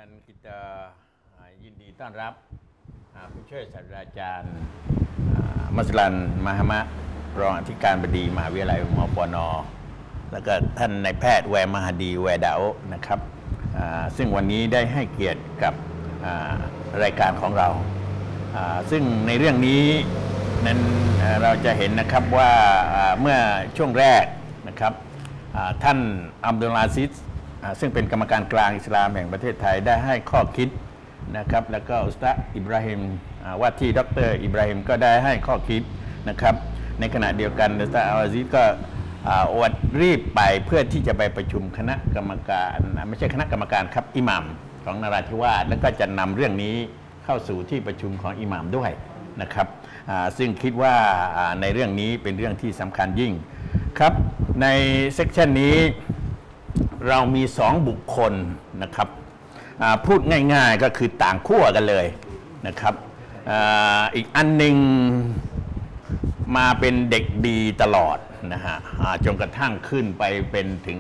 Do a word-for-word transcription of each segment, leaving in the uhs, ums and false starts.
นั้นกิตยินดีต้อนรับผู้ช่วยศาสตราจารย์มัสลันมหามะรองอธิการบดีมหาวิทยาลัยมปนแล้วก็ท่านนายแพทย์แวมหดีแวดาโอนะครับซึ่งวันนี้ได้ให้เกียรติกับรายการของเราซึ่งในเรื่องนี้นั้นเราจะเห็นนะครับว่าเมื่อช่วงแรกนะครับท่านอัมดุลอาซิซซึ่งเป็นกรรมการกลางอิสลามแห่งประเทศไทยได้ให้ข้อคิดนะครับแล้วก็อุสตาดอิบราฮิมว่าที่ดรอิบราฮิมก็ได้ให้ข้อคิดนะครับในขณะเดียวกันอุสตาดอัลอาซิซก็อวดรีบไปเพื่อที่จะไปประชุมคณะกรรมการไม่ใช่คณะกรรมการครับอิหม่ามของนราธิวาสแล้วก็จะนำเรื่องนี้เข้าสู่ที่ประชุมของอิหม่ามด้วยนะครับซึ่งคิดว่าในเรื่องนี้เป็นเรื่องที่สำคัญยิ่งครับในเซกชันนี้เรามีสองบุคคลนะครับพูดง่ายๆก็คือต่างขั้วกันเลยนะครับอีกอันหนึ่งมาเป็นเด็กดีตลอดนะฮะจนกระทั่งขึ้นไปเป็นถึง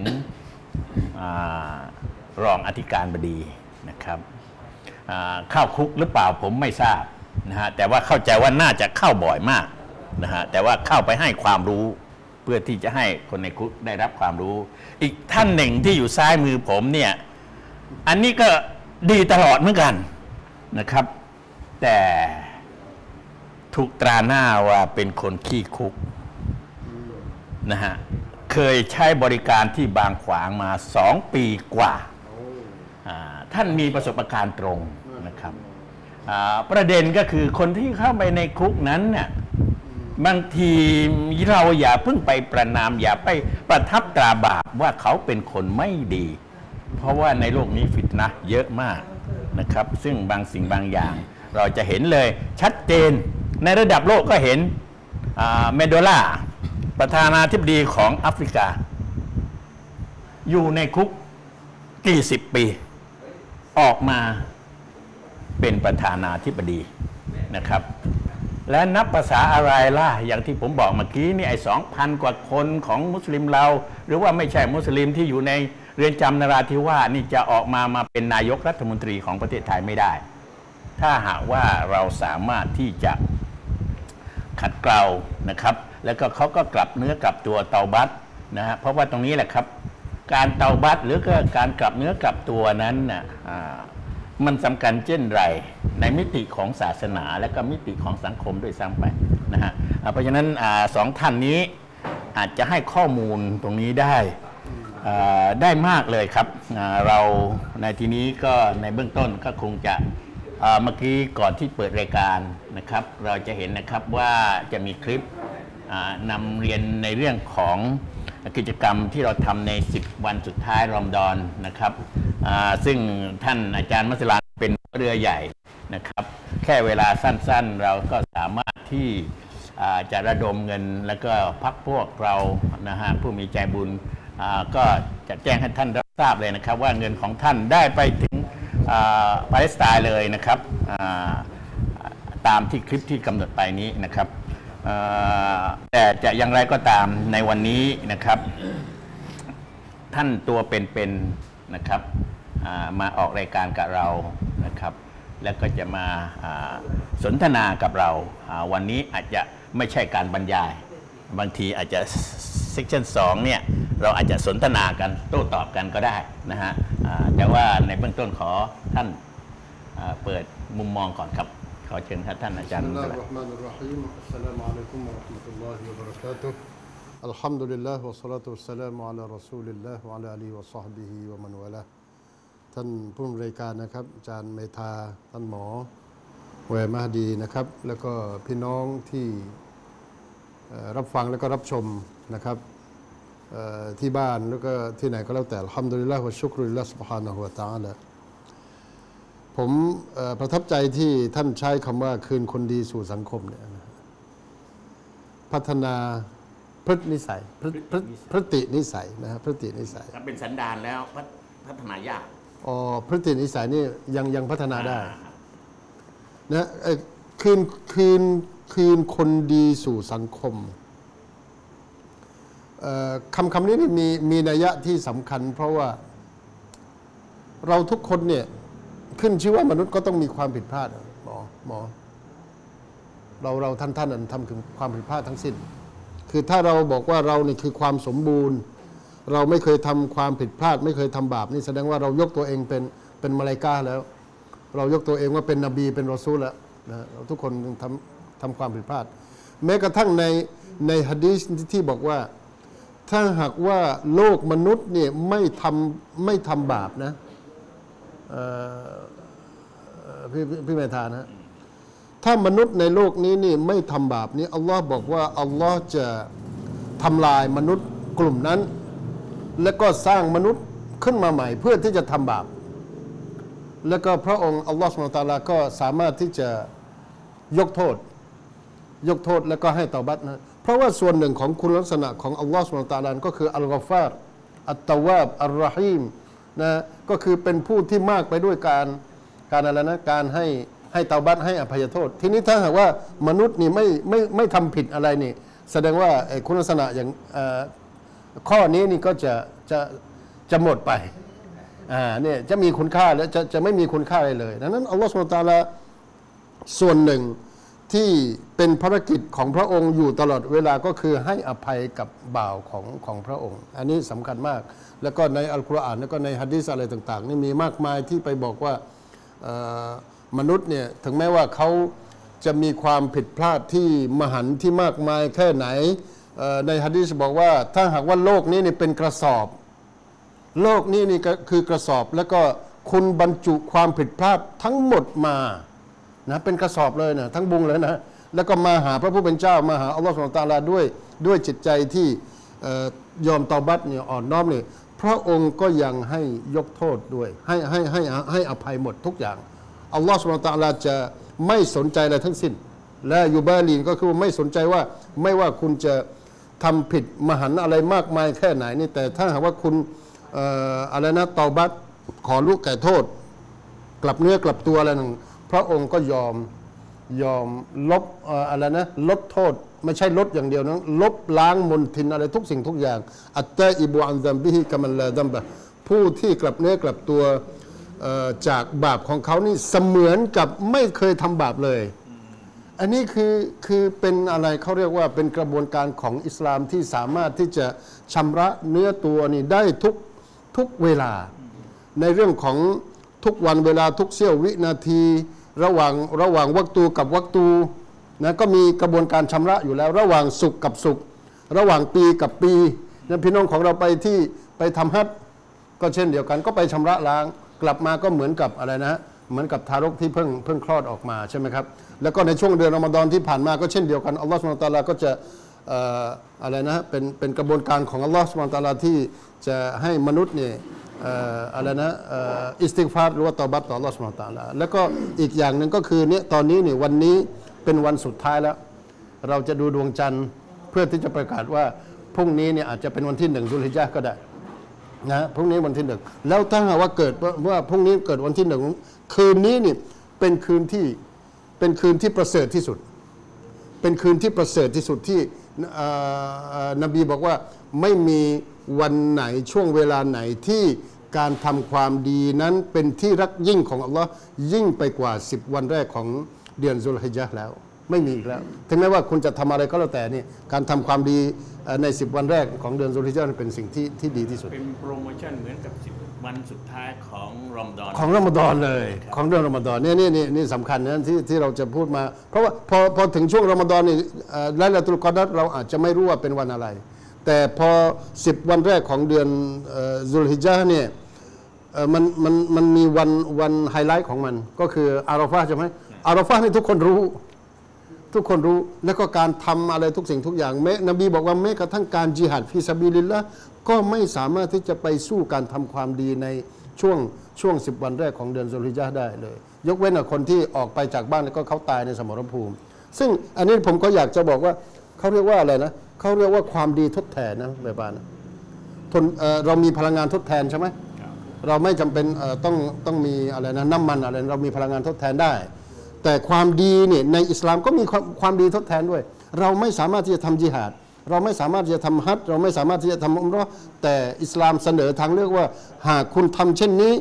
รองอธิการบดีนะครับเข้าคุกหรือเปล่าผมไม่ทราบนะฮะแต่ว่าเข้าใจว่าน่าจะเข้าบ่อยมากนะฮะแต่ว่าเข้าไปให้ความรู้เพื่อที่จะให้คนในคุกได้รับความรู้อีกท่านหนึ่งที่อยู่ซ้ายมือผมเนี่ยอันนี้ก็ดีตลอดเหมือนกันนะครับแต่ถูกตราหน้าว่าเป็นคนขี้คุกนะฮะเคยใช้บริการที่บางขวางมาสองปีกว่าท่านมีประสบการณ์ตรงนะครับประเด็นก็คือคนที่เข้าไปในคุกนั้นเนี่ยบางทีเราอย่าเพิ่งไปประนามอย่าไปประทับตราบาปว่าเขาเป็นคนไม่ดีเพราะว่าในโลกนี้ฟิตนะห์เยอะมากนะครับซึ่งบางสิ่งบางอย่างเราจะเห็นเลยชัดเจนในระดับโลกก็เห็นเมโดล่าประธานาธิบดีของแอฟริกาอยู่ในคุกกี่สิบปีออกมาเป็นประธานาธิบดีนะครับและนับภาษาอะไรล่ะอย่างที่ผมบอกเมื่อกี้นี่ไอ้สองพันกว่าคนของมุสลิมเราหรือว่าไม่ใช่มุสลิมที่อยู่ในเรือนจำนราธิวาสนี่จะออกมามาเป็นนายกรัฐมนตรีของประเทศไทยไม่ได้ถ้าหากว่าเราสามารถที่จะขัดเกลานะครับแล้วก็เขาก็กลับเนื้อกลับตัวเตาบัตนะฮะเพราะว่าตรงนี้แหละครับการเตาบัตหรือก็การกลับเนื้อกลับตัวนั้นน่ะมันสำคัญเช่นไรในมิติของศาสนาและก็มิติของสังคมด้วยซ้ำไปนะฮะเพราะฉะนั้นสองท่านนี้อาจจะให้ข้อมูลตรงนี้ได้ได้มากเลยครับเราในทีนี้ก็ในเบื้องต้นก็คงจะเมื่อกี้ก่อนที่เปิดรายการนะครับเราจะเห็นนะครับว่าจะมีคลิปนำเรียนในเรื่องของกิจกรรมที่เราทำในสิบวันสุดท้ายรอมฎอนนะครับซึ่งท่านอาจารย์มัสลานเป็นเรือใหญ่นะครับแค่เวลาสั้นๆเราก็สามารถที่จะระดมเงินแล้วก็พักพวกเรานะฮะผู้มีใจบุญก็จะแจ้งให้ท่านรับทราบเลยนะครับว่าเงินของท่านได้ไปถึงปาเลสไตน์เลยนะครับตามที่คลิปที่กำหนดไปนี้นะครับแต่จะอย่างไรก็ตามในวันนี้นะครับท่านตัวเป็นๆนะครับมาออกรายการกับเรานะครับแล้วก็จะมาสนทนากับเราวันนี้อาจจะไม่ใช่การบรรยายบางทีอาจจะเซกชันสองเนี่ยเราอาจจะสนทนากันโต้ตอบกันก็ได้นะฮะแต่ว่าในเบื้องต้นขอท่านเปิดมุมมองก่อนครับขอเชิญท่านอาจารย์อัลลอฮุรเราะห์มานุรเราะฮีมอัสสลามุอะลัยกุมวะเราะห์มะตุลลอฮิวะบะเราะกาตุฮ์อัลฮัมดุลิลลาฮ์วะศศอลาตุวัสสลามุอะลารอซูลิลลาฮ์วะอะลาอาลีฮิวะศอฮบิฮิวะมันวะลาท่านผู้บริการนะครับอาจารย์เมธาท่านหมอแวมหดีนะครับแล้วก็พี่น้องที่รับฟังแล้วก็รับชมนะครับที่บ้านแล้วก็ที่ไหนก็แล้วแต่อัลฮัมดุลิลลาฮ์วะชุกรุลิลลาฮ์ซุบฮานะฮูวะตะอาลาผมประทับใจที่ท่านใช้คำว่าคืนคนดีสู่สังคมเนี่ยพัฒนาพฤตินิสัยพฤตินิสัยนะครับพฤตินิสัยถ้าเป็นสันดานแล้วพัฒนายากอ๋อพฤตินิสัยนี่ยังยังพัฒนาได้นะคืนคืนคืนคนดีสู่สังคมคำคำนี้นี่มีมีนัยยะที่สำคัญเพราะว่าเราทุกคนเนี่ยขึ้นชื่อว่ามนุษย์ก็ต้องมีความผิดพลาดหมอหมอเราเราท่านท่านนั้นทำถึงความผิดพลาดทั้งสิ้นคือถ้าเราบอกว่าเรานี่คือความสมบูรณ์เราไม่เคยทำความผิดพลาดไม่เคยทำบาปนี่แสดงว่าเรายกตัวเองเป็นเป็นมลาอิกะฮ์แล้วเรายกตัวเองว่าเป็นนบีเป็นรอซูลแล้วนะทุกคนทำทำความผิดพลาดแม้กระทั่งในในหะดีษที่บอกว่าถ้าหากว่าโลกมนุษย์เนี่ยไม่ทำไม่ทำบาปนะพี่พี่เมธานะถ้ามนุษย์ในโลกนี้นี่ไม่ทำบาปนี้อัลลอฮ์บอกว่าอัลลอฮ์จะทำลายมนุษย์กลุ่มนั้นแล้วก็สร้างมนุษย์ขึ้นมาใหม่เพื่อที่จะทำบาปแล้วก็พระองค์อัลลอฮ์ซุบฮานะฮูวะตะอาลาก็สามารถที่จะยกโทษยกโทษแล้วก็ให้เตาบัตนะเพราะว่าส่วนหนึ่งของคุณลักษณะของอัลลอฮ์ซุบฮานะฮูวะตะอาลาก็คืออัลกอฟาร์อัตตาวาบอัลรอฮีมนะก็คือเป็นผู้ที่มากไปด้วยการการอะไรนะการให้ให้เตาบัตให้อภัยโทษทีนี้ถ้าหากว่ามนุษย์นี่ไม่ไม่ไม่ทำผิดอะไรนี่แสดงว่าคุณลักษณะอย่างข้อนี้นี่ก็จะจะจะหมดไปอ่าเนี่ยจะมีคุณค่าแล้วจะจะไม่มีคุณค่าอะไรเลยดังนั้นอัลลอฮฺซุบฮานะฮูวะตะอาลาส่วนหนึ่งที่เป็นภารกิจของพระองค์อยู่ตลอดเวลาก็คือให้อภัยกับบ่าวของของพระองค์อันนี้สำคัญมากแล้วก็ในอัลกุรอานแล้วก็ในหะดีษอะไรต่างๆนี่มีมากมายที่ไปบอกว่ามนุษย์เนี่ยถึงแม้ว่าเขาจะมีความผิดพลาดที่มหันต์ที่มากมายแค่ไหนในหะดีษบอกว่าถ้าหากว่าโลกนี้นี่เป็นกระสอบโลกนี้นี่ก็คือกระสอบแล้วก็คุณบรรจุความผิดพลาดทั้งหมดมานะเป็นกระสอบเลยนะทั้งบุงเลยนะแล้วก็มาหาพระผู้เป็นเจ้ามาหาอัลลอฮฺซุบฮานะฮูวะตะอาลาด้วยด้วยจิตใจที่ยอมตอบัตเนี่ยอ่อนน้อมเนี่ยพระองค์ก็ยังให้ยกโทษด้วยให้ให้ให้ให้อภัยหมดทุกอย่างอัลลอฮฺซุบฮานะฮูวะตะอาลาจะไม่สนใจอะไรทั้งสิ้นและยูบาลีนก็คือไม่สนใจว่าไม่ว่าคุณจะทำผิดมหันต์อะไรมากมายแค่ไหนนี่แต่ถ้าหากว่าคุณอะไรนะตอบัตขอลูกแก่โทษกลับเนื้อกลับตัวอะไรนั่นพระองค์ก็ยอมยอมลบอะไรนะลดโทษไม่ใช่ลดอย่างเดียวนะลบล้างมลทินอะไรทุกสิ่งทุกอย่างอัตตาอิบูอันซัมบิฮิกัมันลาดัมบะผู้ที่กลับเนื้อกลับตัวจากบาปของเขานี่เสมือนกับไม่เคยทำบาปเลยอันนี้คือคือเป็นอะไรเขาเรียกว่าเป็นกระบวนการของอิสลามที่สามารถที่จะชำระเนื้อตัวนี่ได้ทุกทุกเวลาในเรื่องของทุกวันเวลาทุกเสี้ยววินาทีระหว่างระหว่างวักตูกับวักตูนะก็มีกระบวนการชำระอยู่แล้วระหว่างสุขกับสุขระหว่างปีกับปีนะพี่น้องของเราไปที่ไปทำฮัจญ์ก็เช่นเดียวกันก็ไปชำระล้างกลับมาก็เหมือนกับอะไรนะเหมือนกับทารกที่เพิ่งเพิ่งคลอดออกมาใช่ไหมครับแล้วก็ในช่วงเดือนรอมฎอนที่ผ่านมาก็เช่นเดียวกันอัลลอฮฺซุบฮานะฮูวะตะอาลาก็จะอะไรนะเป็นเป็นกระบวนการของอัลลอฮฺซุบฮานะฮูวะตะอาลาที่จะให้มนุษย์เนี่ยอะไรนะอิสติฆฟารหรือว่าตอบัตต่ออัลลอฮฺซุบฮานะฮูวะตะอาลาแล้วก็อีกอย่างหนึ่งก็คือเนี่ยตอนนี้เนี่ยวันนี้เป็นวันสุดท้ายแล้วเราจะดูดวงจันทร์เพื่อที่จะประกาศว่าพรุ่งนี้เนี่ยอาจจะเป็นวันที่หนึ่งซุลฮิจญะห์ก็ได้นะพรุ่งนี้วันที่หนึ่งแล้วถ้าหากว่าเกิดว่าพรุ่งนี้เกิดวันที่หนึ่งคืนนี้นี่เป็นคืนที่เป็นคืนที่ประเสริฐที่สุดเป็นคืนที่ประเสริฐที่สุดที่นบีบอกว่าไม่มีวันไหนช่วงเวลาไหนที่การทำความดีนั้นเป็นที่รักยิ่งของอัลลอฮ์ยิ่งไปกว่าสิบวันแรกของเดือนซุลฮิจญะห์แล้วไม่มีอีกแล้วถึงแม้ว่าคุณจะทำอะไรก็แล้วแต่นี่การทำความดีในสิบวันแรกของเดือนซุลฮิจญะห์เป็นสิ่งที่ที่ดีที่สุดเป็นโปรโมชั่นเหมือนกับสิบวันสุดท้ายของรอมฎอนของรอมฎอนเลยของเดือนรอมฎอนเนี่ยนี่นี่นี่สำคัญนะที่ที่เราจะพูดมาเพราะว่าพอพอถึงช่วงรอมฎอนนี่ไลลาตุลกอดรเราอาจจะไม่รู้ว่าเป็นวันอะไรแต่พอสิบวันแรกของเดือนซุลฮิจญะห์เนี่ยมันมันมันมีวันวันไฮไลท์ของมันก็คืออาราฟะห์ใช่ไหมอาราฟะห์นี่ทุกคนรู้ทุกคนรู้แล้วก็การทำอะไรทุกสิ่งทุกอย่างแม้นบีบอกว่าแม้กระทั่งการจิฮาดฟิซาบิลิลละห์ก็ไม่สามารถที่จะไปสู้การทำความดีในช่วงช่วงสิบวันแรกของเดือนซุลฮิจญะห์ได้เลยยกเว้นคนที่ออกไปจากบ้านแล้วก็เขาตายในสมรภูมิซึ่งอันนี้ผมก็อยากจะบอกว่าเขาเรียกว่าอะไรนะเขาเรียกว่าความดีทดแทนนะแบบนั้นทน เ, เรามีพลังงานทดแทนใช่ไหมเราไม่จำเป็นต้องต้องมีอะไรนะน้ำมันอะไรเรามีพลังงานทดแทนได้แต่ความดีเนี่ยในอิสลามก็มีความความดีทดแทนด้วยเราไม่สามารถที่จะทำญิฮาดเราไม่สามารถที่จะทำฮัจญ์เราไม่สามารถที่จะทำอุมเราะห์แต่อิสลามเสนอทางเลือกว่าหากคุณทำเช่นนี้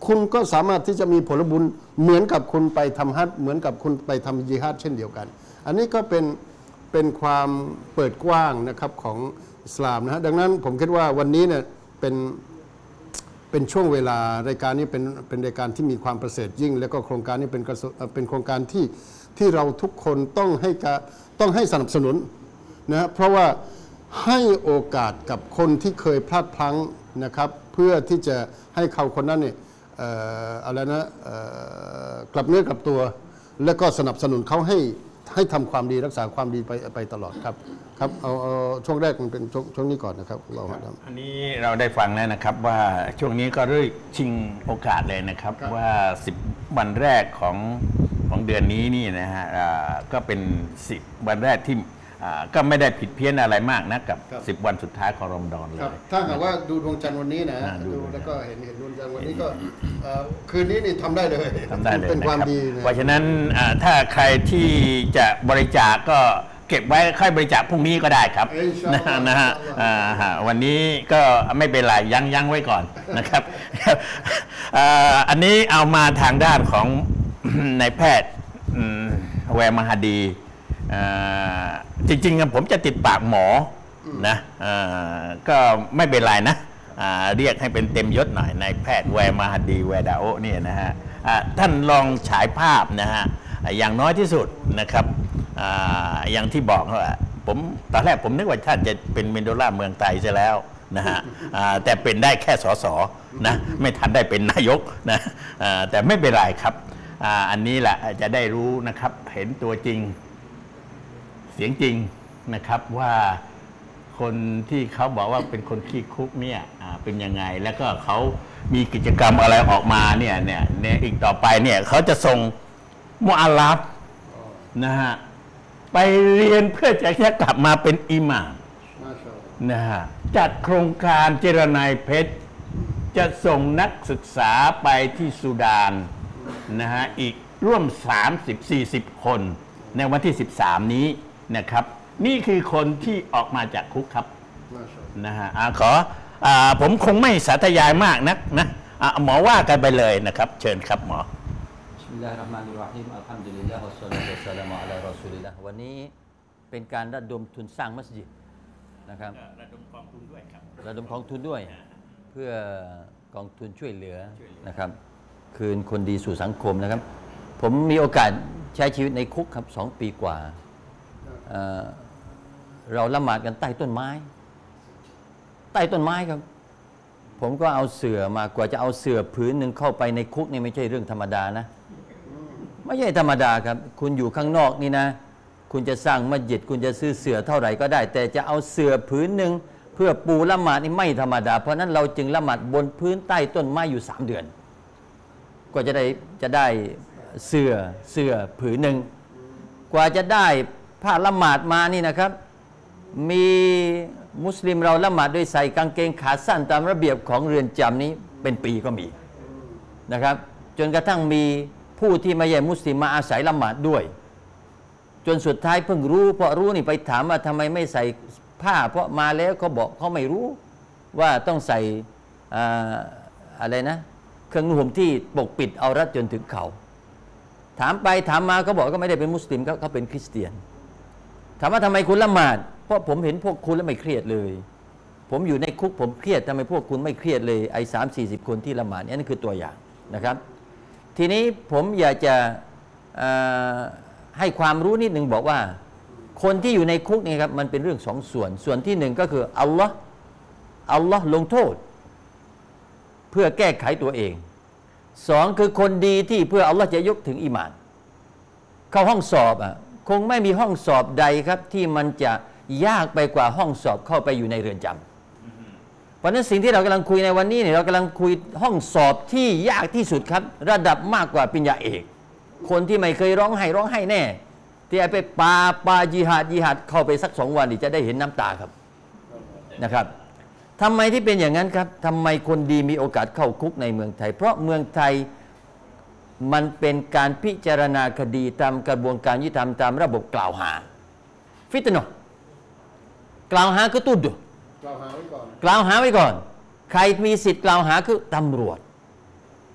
คุณก็สามารถที่จะมีผลบุญเหมือนกับคุณไปทำฮัจญ์เหมือนกับคุณไปทำญิฮาดเช่นเดียวกัน อันนี้ก็เป็นเป็นความเปิดกว้างนะครับของอิสลามนะฮะดังนั้นผมคิดว่าวันนี้เนี่ยเป็นเป็นช่วงเวลารายการนี้เป็นเป็นรายการที่มีความประเสริฐยิ่ง แล้วก็โครงการนี้เป็นเป็นโครงการที่ที่เราทุกคนต้องให้การต้องให้สนับสนุนนะเพราะว่าให้โอกาสกับคนที่เคยพลาดพลั้งนะครับเพื่อที่จะให้เขาคนนั้นเนี่ยอะไรนะกลับเนื้อกลับตัว แล้วก็สนับสนุนเขาให้ให้ทำความดีรักษาความดีไปไปตลอดครับครับเอาเอาช่วงแรกมันเป็นช่วงช่วงนี้ก่อนนะครับเราอันนี้เราได้ฟังแล้วนะครับว่าช่วงนี้ก็เริ่มชิงโอกาสเลยนะครับว่าสิบวันแรกของของเดือนนี้นี่นะฮะก็เป็นสิบวันแรกที่ก็ไม่ได้ผิดเพี้ยนอะไรมากนะกับสิบวันสุดท้ายของรอมฎอนเลยถ้าหากว่าดูดวงจันทร์วันนี้นะดูแล้วก็เห็นเห็นดวงจันทร์วันนี้ก็คืนนี้นี่ทำได้เลยทำได้เลยเป็นความดีเพราะฉะนั้นถ้าใครที่จะบริจาคก็เก็บไว้ค่อยบริจาคพรุ่งนี้ก็ได้ครับนะฮะวันนี้ก็ไม่เป็นไรยั้งยั้งไว้ก่อนนะครับอันนี้เอามาทางด้านของนายแพทย์แวร์มหาดีจริงๆผมจะติดปากหมอนะก็ไม่เป็นไรนะเรียกให้เป็นเต็มยศหน่อยนายแพทย์แวร์มหาดีแวร์ดาโอเนี่ยนะฮะท่านลองฉายภาพนะฮะอย่างน้อยที่สุดนะครับอย่างที่บอกว่าผมตอนแรกผมนึกว่าท่านจะเป็นเมนโดล่าเมืองไทยซะแล้วนะฮะแต่เป็นได้แค่สสนะไม่ทันได้เป็นนายกนะแต่ไม่เป็นไรครับอันนี้แหละจะได้รู้นะครับเห็นตัวจริงเสียงจริงนะครับว่าคนที่เขาบอกว่าเป็นคนขี้คุกเนี่ยเป็นยังไงแล้วก็เขามีกิจกรรมอะไรออกมาเนี่ยเนี่ยอีกต่อไปเนี่ยเขาจะส่งมุอัลลัฟนะฮะไปเรียนเพื่อจะจะกลับมาเป็นอิหม่ามนะฮะจัดโครงการเจรนายเพชรจะส่งนักศึกษาไปที่สุดานนะฮะอีกร่วม สามสิบถึงสี่สิบ คนในวันที่สิบสามนี้นะครับนี่คือคนที่ออกมาจากคุกครับนะฮะขอผมคงไม่สาธยายมากนักนะหมอว่ากันไปเลยนะครับเชิญครับหมอบิสมิลลาฮิรเราะห์มานิรเราะฮีมอัลฮัมดุลิลลาฮิวัสศอลาตุวัสสลามุอะลารอซูลิลลาฮ์วันนี้เป็นการระดมทุนสร้างมัสยิดนะครับระดมกองทุนด้วยครับระดมกองทุนด้วยเพื่อกองทุนช่วยเหลือนะครับคืนคนดีสู่สังคมนะครับผมมีโอกาสใช้ชีวิตในคุกครับสองปีกว่าเ, เราละหมาดกันใต้ต้นไม้ใต้ต้นไม้ครับผมก็เอาเสื่อมากว่าจะเอาเสื่อผืนหนึ่งเข้าไปในคุกนี่ไม่ใช่เรื่องธรรมดานะไม่ใช่ธรรมดาครับคุณอยู่ข้างนอกนี่นะคุณจะสร้างมัสยิดคุณจะซื้อเสื่อเท่าไหร่ก็ได้แต่จะเอาเสื่อผืนหนึ่งเพื่อปูละหมาดนี่ไม่ธรรมดาเพราะนั้นเราจึงละหมาดบนพื้นใต้ต้นไม้อยู่สามเดือนกว่าจะได้จะได้เสื่อเสื่อผืนหนึ่งกว่าจะได้ผ้าละหมาดมานี่นะครับมีมุสลิมเราละหมาดด้วยใส่กางเกงขาสั้นตามระเบียบของเรือนจำนี้เป็นปีก็มีนะครับจนกระทั่งมีผู้ที่ไม่ใช่มุสลิมมาอาศัยละหมาดด้วยจนสุดท้ายเพิ่งรู้เพราะรู้นี่ไปถามว่าทำไมไม่ใส่ผ้าเพราะมาแล้วเขาบอกเขาไม่รู้ว่าต้องใส่อะไรนะเครื่องนุ่งห่มที่ปกปิดเอารัดจนถึงเข่าถามไปถามมาเขาบอกก็ไม่ได้เป็นมุสลิมเขาเขาเป็นคริสเตียนถามว่าทำไมคุณละหมาดเพราะผมเห็นพวกคุณแล้วไม่เครียดเลยผมอยู่ในคุกผมเครียดทำไมพวกคุณไม่เครียดเลยไอ้สามสี่สิบคนที่ละหมาดนี่นั่นคือตัวอย่างนะครับทีนี้ผมอยากจะให้ความรู้นิดหนึ่งบอกว่าคนที่อยู่ในคุกนี่ครับมันเป็นเรื่องสองส่วนส่วนที่หนึ่งก็คืออัลลอฮ์อัลลอฮ์ลงโทษเพื่อแก้ไขตัวเองสองคือคนดีที่เพื่ออัลลอฮ์จะยกถึงอีหม่านเข้าห้องสอบอ่ะคงไม่มีห้องสอบใดครับที่มันจะยากไปกว่าห้องสอบเข้าไปอยู่ในเรือนจำเพราะนั้นสิ่งที่เรากำลังคุยในวันนี้เนี่ยเรากำลังคุยห้องสอบที่ยากที่สุดครับระดับมากกว่าปริญญาเอกคนที่ไม่เคยร้องไห้ร้องไห้แน่ที่ไปปาปาญิฮาดญิฮาดเข้าไปสักสองวันนี่จะได้เห็นน้ำตาครับนะครับทำไมที่เป็นอย่างนั้นครับทำไมคนดีมีโอกาสเข้าคุกในเมืองไทยเพราะเมืองไทยมันเป็นการพิจารณาคดีตามกระบวนการยุติธรรมตามระบบกล่าวหาฟิตโนกล่าวหาคือตุดกล่าวหาไว้ก่อนกล่าวหาไว้ก่อนใครมีสิทธิ์กล่าวหาคือตำรวจ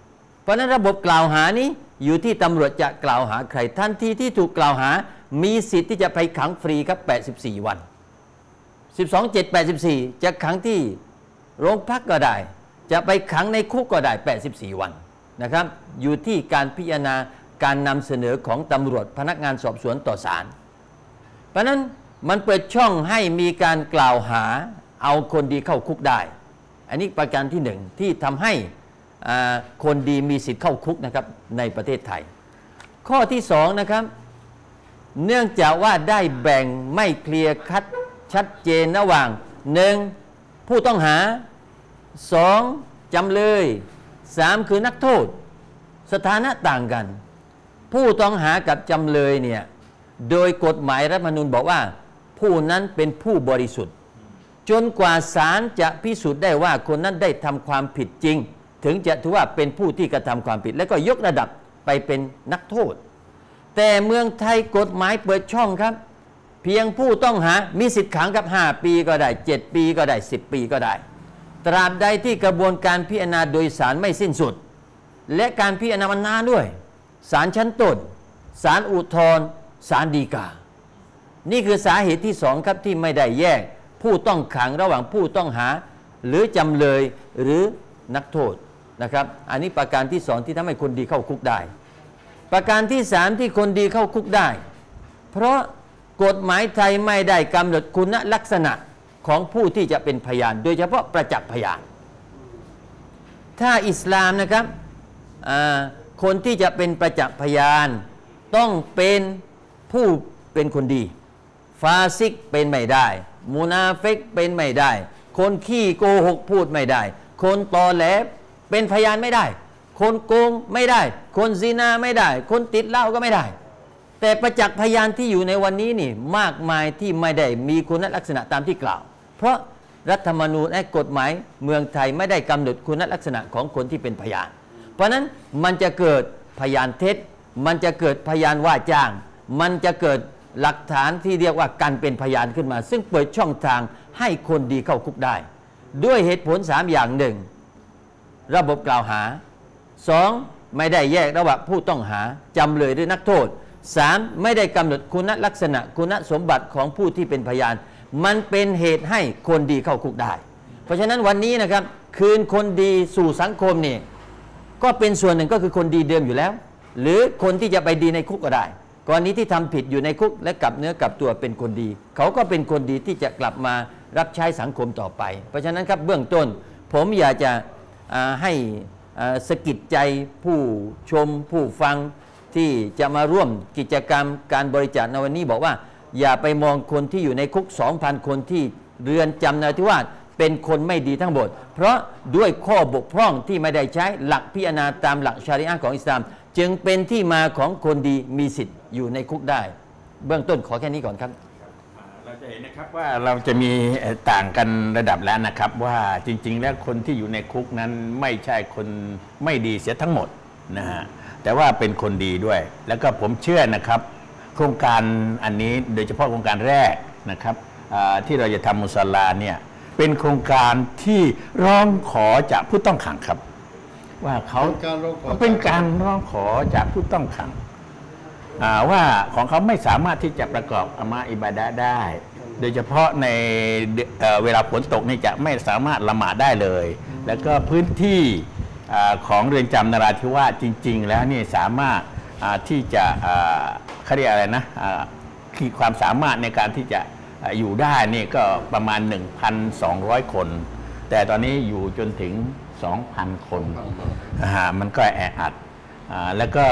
ราะฉะนั้นระบบกล่าวหานี้อยู่ที่ตำรวจจะกล่าวหาใครทันทีที่ถูกกล่าวหามีสิทธิ์ที่จะไปขังฟรีครับแปดสิบสี่วันสิบสอง เจ็ด แปดสิบสี่จะขังที่โรงพักก็ได้จะไปขังในคุกก็ได้แปดสิบสี่วันนะครับอยู่ที่การพิจารณาการนำเสนอของตำรวจพนักงานสอบสวนต่อศาลเพราะนั้นมันเปิดช่องให้มีการกล่าวหาเอาคนดีเข้าคุกได้อันนี้ประการที่หนึ่งที่ทำให้คนดีมีสิทธิ์เข้าคุกนะครับในประเทศไทยข้อที่สองนะครับเนื่องจากว่าได้แบ่งไม่เคลียร์คัดชัดเจนระหว่างหนึ่งผู้ต้องหาสองจำเลยสามคือนักโทษสถานะต่างกันผู้ต้องหากับจำเลยเนี่ยโดยกฎหมายรัฐธรรมนูญบอกว่าผู้นั้นเป็นผู้บริสุทธิ์จนกว่าศาลจะพิสูจน์ได้ว่าคนนั้นได้ทำความผิดจริงถึงจะถือว่าเป็นผู้ที่กระทำความผิดและก็ยกระดับไปเป็นนักโทษแต่เมืองไทยกฎหมายเปิดช่องครับเพียงผู้ต้องหามีสิทธิ์ขังกับห้าปีก็ได้เจ็ดปีก็ได้สิบปีก็ได้ตราบใดที่กระบวนการพิจารณาโดยศาลไม่สิ้นสุดและการพิจารณามันนานด้วยศาลชั้นต้นศาลอุทธรณ์ศาลฎีกานี่คือสาเหตุที่สองครับที่ไม่ได้แยกผู้ต้องขังระหว่างผู้ต้องหาหรือจำเลยหรือนักโทษนะครับอันนี้ประการที่สองที่ทำให้คนดีเข้าคุกได้ประการที่สามที่คนดีเข้าคุกได้เพราะกฎหมายไทยไม่ได้กำหนดคุณลักษณะของผู้ที่จะเป็นพยานโดยเฉพาะประจักษ์พยานถ้าอิสลามนะครับคนที่จะเป็นประจักษ์พยานต้องเป็นผู้เป็นคนดีฟาซิกเป็นไม่ได้มุนาฟิกเป็นไม่ได้คนขี้โกหกพูดไม่ได้คนตอแหลเป็นพยานไม่ได้คนโกงไม่ได้คนซินาไม่ได้คนติดเหล้าก็ไม่ได้แต่ประจักษ์พยานที่อยู่ในวันนี้นี่มากมายที่ไม่ได้มีคุณลักษณะตามที่กล่าวเพราะรัฐธรรมนูญและกฎหมายเมืองไทยไม่ได้กำหนดคุณลักษณะของคนที่เป็นพยานเพราะนั้นมันจะเกิดพยานเท็จมันจะเกิดพยานว่าจ้างมันจะเกิดหลักฐานที่เรียกว่าการเป็นพยานขึ้นมาซึ่งเปิดช่องทางให้คนดีเข้าคุกได้ด้วยเหตุผลสามอย่างหนึ่งระบบกล่าวหาสองไม่ได้แยกระหว่างผู้ต้องหาจำเลยหรือนักโทษสามไม่ได้กำหนดคุณลักษณะคุณสมบัติของผู้ที่เป็นพยานมันเป็นเหตุให้คนดีเข้าคุกได้เพราะฉะนั้นวันนี้นะครับคืนคนดีสู่สังคมนี่ก็เป็นส่วนหนึ่งก็คือคนดีเดิมอยู่แล้วหรือคนที่จะไปดีในคุกก็ได้กรณีที่ทำผิดอยู่ในคุกและกลับเนื้อกลับตัวเป็นคนดีเขาก็เป็นคนดีที่จะกลับมารับใช้สังคมต่อไปเพราะฉะนั้นครับเบื้องต้นผมอยากจะให้สะกิดใจผู้ชมผู้ฟังที่จะมาร่วมกิจกรรมการบริจาคในวันนี้บอกว่าอย่าไปมองคนที่อยู่ในคุก สองพัน คนที่เรือนจำนราธิวาสเป็นคนไม่ดีทั้งหมดเพราะด้วยข้อบกพร่องที่ไม่ได้ใช้หลักพิจารณาตามหลักชารีอะห์ของอิสลามจึงเป็นที่มาของคนดีมีสิทธิ์อยู่ในคุกได้เบื้องต้นขอแค่นี้ก่อนครับเราจะเห็นนะครับว่าเราจะมีต่างกันระดับแล้วนะครับว่าจริงๆแล้วคนที่อยู่ในคุกนั้นไม่ใช่คนไม่ดีเสียทั้งหมดนะฮะแต่ว่าเป็นคนดีด้วยแล้วก็ผมเชื่อนะครับโครงการอันนี้โดยเฉพาะโครงการแรกนะครับที่เราจะทำมุศลาเนี่ยเป็นโครงการที่ร้องขอจากผู้ต้องขังครับว่าเขาเป็นการร้องขอจากผู้ต้องขังว่าของเขาไม่สามารถที่จะประกอบอามาอิบาดะห์ได้โดยเฉพาะในเวลาฝนตกนี่จะไม่สามารถละหมาดได้เลยแล้วก็พื้นที่ของเรือนจำนราธิวาสจริงๆแล้วนี่สามารถที่จะเขาเรียกอะไรนะคือความสามารถในการที่จะอยู่ได้นี่ก็ประมาณ หนึ่งพันสองร้อย คนแต่ตอนนี้อยู่จนถึง สองพัน คนมันก็แออัดแล้วก็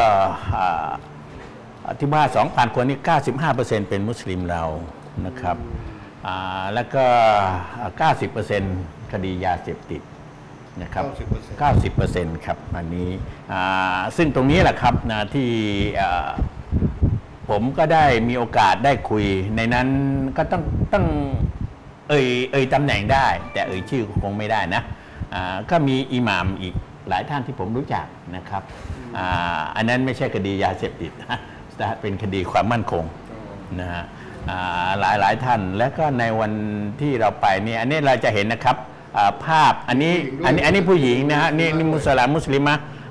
ที่ว่า สองพัน คนนี่ เก้าสิบห้าเปอร์เซ็นต์ เป็นมุสลิมเรานะครับแล้วก็ เก้าสิบเปอร์เซ็นต์ คดียาเสพติดนะครับ เก้าสิบเปอร์เซ็นต์ ครับอันนี้ซึ่งตรงนี้แหละครับนะที่ผมก็ได้มีโอกาสได้คุยในนั้นก็ต้องต้องเอ่ยเอ่ยตำแหน่งได้แต่เอ่ยชื่อคงไม่ได้นะก็มีอิหม่ามอีกหลายท่านที่ผมรู้จักนะครับอันนั้นไม่ใช่คดียาเสพติดนะเป็นคดีความมั่นคงนะฮะหลายหลายท่านแล้วก็ในวันที่เราไปเนี่ยอันนี้เราจะเห็นนะครับภาพอันนี้อันนี้อันนี้ผู้หญิงนะฮะนี่นี่มุสลิมมุสลิมะ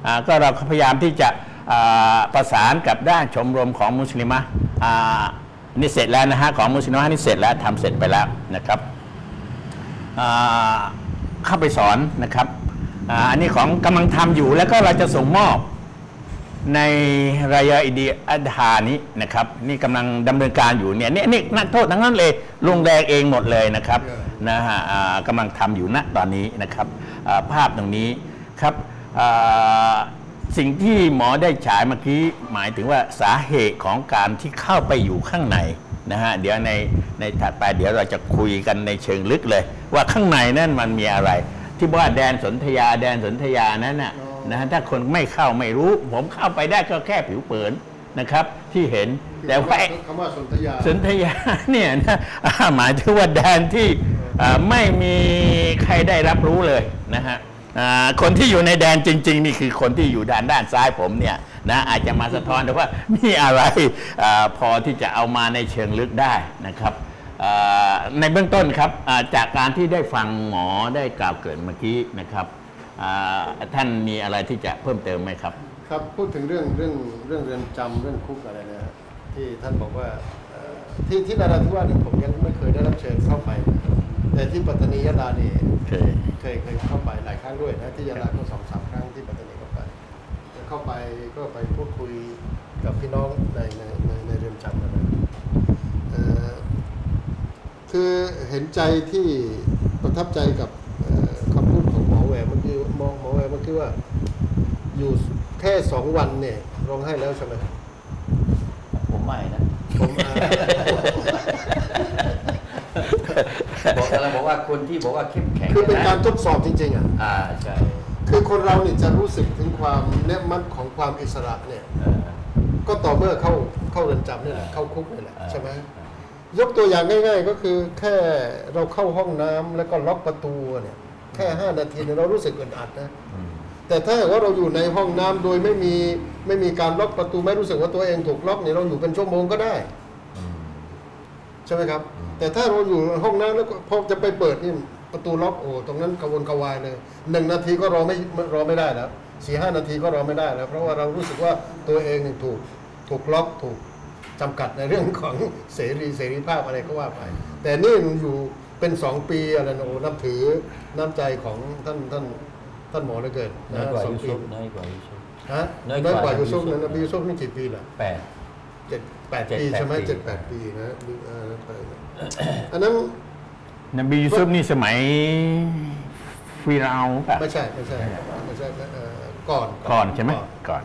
อ่าก็เราพยายามที่จะอ่าประสานกับด้านชมรมของมุสลิมะอ่านี่เสร็จแล้วนะฮะของมุสลิมะนี่เสร็จแล้วทำเสร็จไปแล้วนะครับอ่าเข้าไปสอนนะครับอ่าอันนี้ของกำลังทำอยู่แล้วก็เราจะส่งมอบในรายาอิดีอัดฮานี้นะครับนี่กำลังดำเนินการอยู่เนี่ยนี่นี่นักโทษทั้งนั้นเลยลงแดงเองหมดเลยนะครับนะฮะกำลังทำอยู่ณตอนนี้นะครับภาพตรงนี้ครับสิ่งที่หมอได้ฉายเมื่อกี้หมายถึงว่าสาเหตุของการที่เข้าไปอยู่ข้างในนะฮะเดี๋ยวในในถัดไปเดี๋ยวเราจะคุยกันในเชิงลึกเลยว่าข้างในนั่นมันมีอะไรที่ว่าแดนสนธยาแดนสนธยานั้นน่ะนะฮะถ้าคนไม่เข้าไม่รู้ผมเข้าไปได้ก็แค่ผิวเผินนะครับที่เห็นแต่ว่าคำว่าสนธยาสนธยาเนี่ยนะหมายถึงว่าแดนที่ไม่มีใครได้รับรู้เลยนะฮะคนที่อยู่ในแดนจริงๆนี่คือคนที่อยู่ด้านด้านซ้ายผมเนี่ยนะอาจจะมาสะท้อนแต่ว่ามีอะไรพอที่จะเอามาในเชิงลึกได้นะครับในเบื้องต้นครับจากการที่ได้ฟังหมอได้กล่าวเกริ่นเมื่อกี้นะครับท่านมีอะไรที่จะเพิ่มเติมไหมครับครับพูดถึงเรื่องเรื่องเรื่องเรือนจำเรื่องคุกอะไรนะที่ท่านบอกว่าที่ที่นราธิวาสผมยังไม่เคยได้รับเชิญเข้าไปแต่ที่ปัตตานียะลานี่เคยเคยเคยเข้าไปหลายครั้งด้วยนะที่ยะลาก็สองสามครั้งที่ปัตตานีเข้าไปเข้าไปก็ไปพูดคุยกับพี่น้องในในในในเรือนจำนะคือเห็นใจที่ประทับใจกับคำพูดของหมอแหวเมื่อกี้หมอหมอแหวเมื่อกี้ว่าอยู่แค่สองวันเนี่ยร้องไห้แล้วใช่ไหมผมไม่นะผมบอกอะไรบอกว่าคนที่บอกว่าเข้มแข็งคือเป็นการทดสอบจริงๆอ่ะอ่าใช่คือคนเราเนี่ยจะรู้สึกถึงความแนบมั่นของความอิสระเนี่ยก็ต่อเมื่อเข้าเข้าเรือนจำนี่แหละเข้าคุกนี่แหละใช่ไหมยกตัวอย่างง่ายๆก็คือแค่เราเข้าห้องน้ำแล้วก็ล็อกประตูเนี่ยแค่ห้านาทีเนี่ยเรารู้สึกอึดอัดนะแต่ถ้าว่าเราอยู่ในห้องน้ำโดยไม่มีไม่มีการล็อกประตูไม่รู้สึกว่าตัวเองถูกล็อกเนี่ยเราอยู่เป็นชั่วโมงก็ได้ใช่ไหมครับแต่ถ้าเราอยู่ห้องน้ำแล้วพอจะไปเปิดนี่ประตูล็อกโอ้ตรงนั้นกระวนกระวายเลยหนึ่งนาทีก็รอไม่รอไม่ได้แล้วสี่ห้านาทีก็รอไม่ได้แล้วเพราะว่าเรารู้สึกว่าตัวเองถูกถูกล็อกถูกจำกัดในเรื่องของเสรีเสรีภาพอะไรก็ว่าไปแต่นี่อยู่เป็นสองปีอะไรนะโอ้นับถือน้ำใจของท่านท่านท่านหมอเหลือเกินน้อยกว่ายูซุฟน้อยกว่ายูซุฟฮะน้อยกว่ายูซุฟนะยูซุฟนี่กี่ปีล่ะแปดเจ็ดแปดปีใช่ไหมเจ็ดแปดปีนะอันนั้นนบียูซุฟนี่สมัยฟิรเอาป่ะไม่ใช่ไม่ใช่ไม่ใช่ก่อนก่อนใช่ไหมก่อน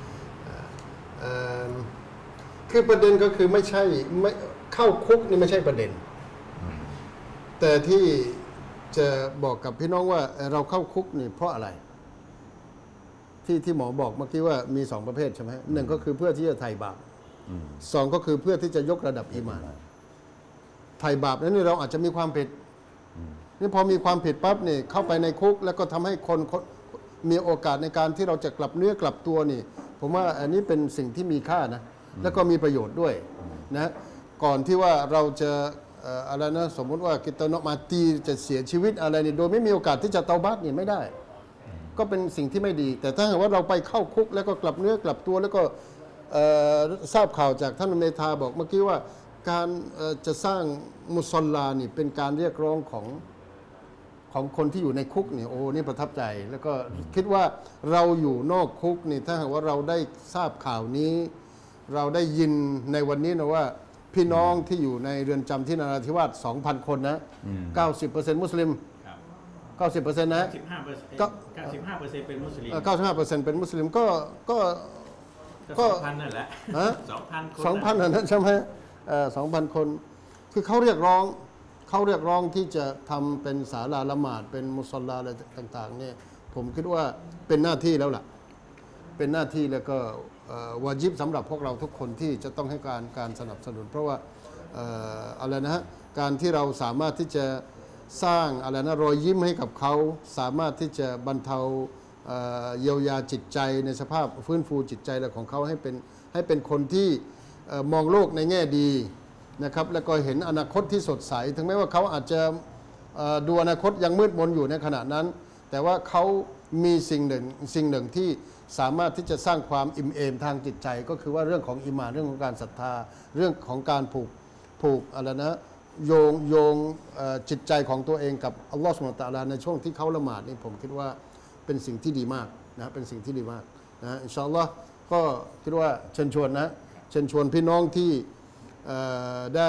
คือประเด็นก็คือไม่ใช่ไม่เข้าคุกนี่ไม่ใช่ประเด็นแต่ที่จะบอกกับพี่น้องว่าเราเข้าคุกนี่เพราะอะไรที่ที่หมอบอกเมื่อกี้ว่ามีสองประเภทใช่ไหมหนึ่งก็คือเพื่อที่จะไถ่บาปสองก็คือเพื่อที่จะยกระดับอีหม่านไถ่บาปนั้นเราอาจจะมีความผิดนี่พอมีความผิดปั๊บนี่เข้าไปในคุกแล้วก็ทำให้คนมีโอกาสในการที่เราจะกลับเนื้อกลับตัวนี่ผมว่าอันนี้เป็นสิ่งที่มีค่านะแล้วก็มีประโยชน์ด้วยนะก่อนที่ว่าเราจะอะไรนะสมมุติว่ากิตโนมาตีจะเสียชีวิตอะไรนี่โดยไม่มีโอกาสที่จะเตาบัตนี่ไม่ได้ก็เป็นสิ่งที่ไม่ดีแต่ถ้าหากว่าเราไปเข้าคุกแล้วก็กลับเนื้อกลับตัวแล้วก็ทราบข่าวจากท่านเมธาบอกเมื่อกี้ว่าการจะสร้างมุสลานี่เป็นการเรียกร้องของของคนที่อยู่ในคุกนี่โอ้นี่ประทับใจแล้วก็คิดว่าเราอยู่นอกคุกนี่ถ้าหากว่าเราได้ทราบข่าวนี้เราได้ยินในวันนี้นะว่าพี่น้องที่อยู่ในเรือนจำที่นราธิวาส สองพัน คนนะ เก้าสิบเปอร์เซ็นต์ มุสลิม เก้าสิบเปอร์เซ็นต์ นะเก้าสิบห้าเปอร์เซ็นต์ เก้าสิบห้าเปอร์เซ็นต์ เป็นมุสลิมเก้าสิบห้าเปอร์เซ็นต์ เป็นมุสลิมก็ก็ก็ สองพัน นั่นแหละสองพัน คนสองพัน นั่นใช่ไหมเอ่อ สองพัน คนคือเขาเรียกร้องเขาเรียกร้องที่จะทำเป็นศาลาละหมาดเป็นมุสลาอะไรต่างๆเนี่ยผมคิดว่าเป็นหน้าที่แล้วล่ะเป็นหน้าที่แล้วก็วาญิบสำหรับพวกเราทุกคนที่จะต้องให้การการสนับสนุนเพราะว่าอะไรนะฮะการที่เราสามารถที่จะสร้างอะไรนะรอยยิ้มให้กับเขาสามารถที่จะบรรเทาเยียวยาจิตใจในสภาพฟื้นฟูจิตใจของเขาให้เป็นให้เป็นคนที่มองโลกในแง่ดีนะครับแล้วก็เห็นอนาคตที่สดใสถึงแม้ว่าเขาอาจจะดูอนาคตยังมืดมนอยู่ในขณะนั้นแต่ว่าเขามีสิ่งหนึ่งสิ่งหนึ่งที่สามารถที่จะสร้างความอิ่มเอมทางจิตใจก็คือว่าเรื่องของอิมานเรื่องของการศรัทธาเรื่องของการผูกผูกอะไรนะโยงโยงจิตใจของตัวเองกับอัลลอฮฺซุบฮานะฮูวะตะอาลาในช่วงที่เขาละหมาดนี่ผมคิดว่าเป็นสิ่งที่ดีมากนะเป็นสิ่งที่ดีมากนะอินชาอัลลอฮ์ก็คิดว่าเชิญชวนนะเชิญชวนพี่น้องที่ได้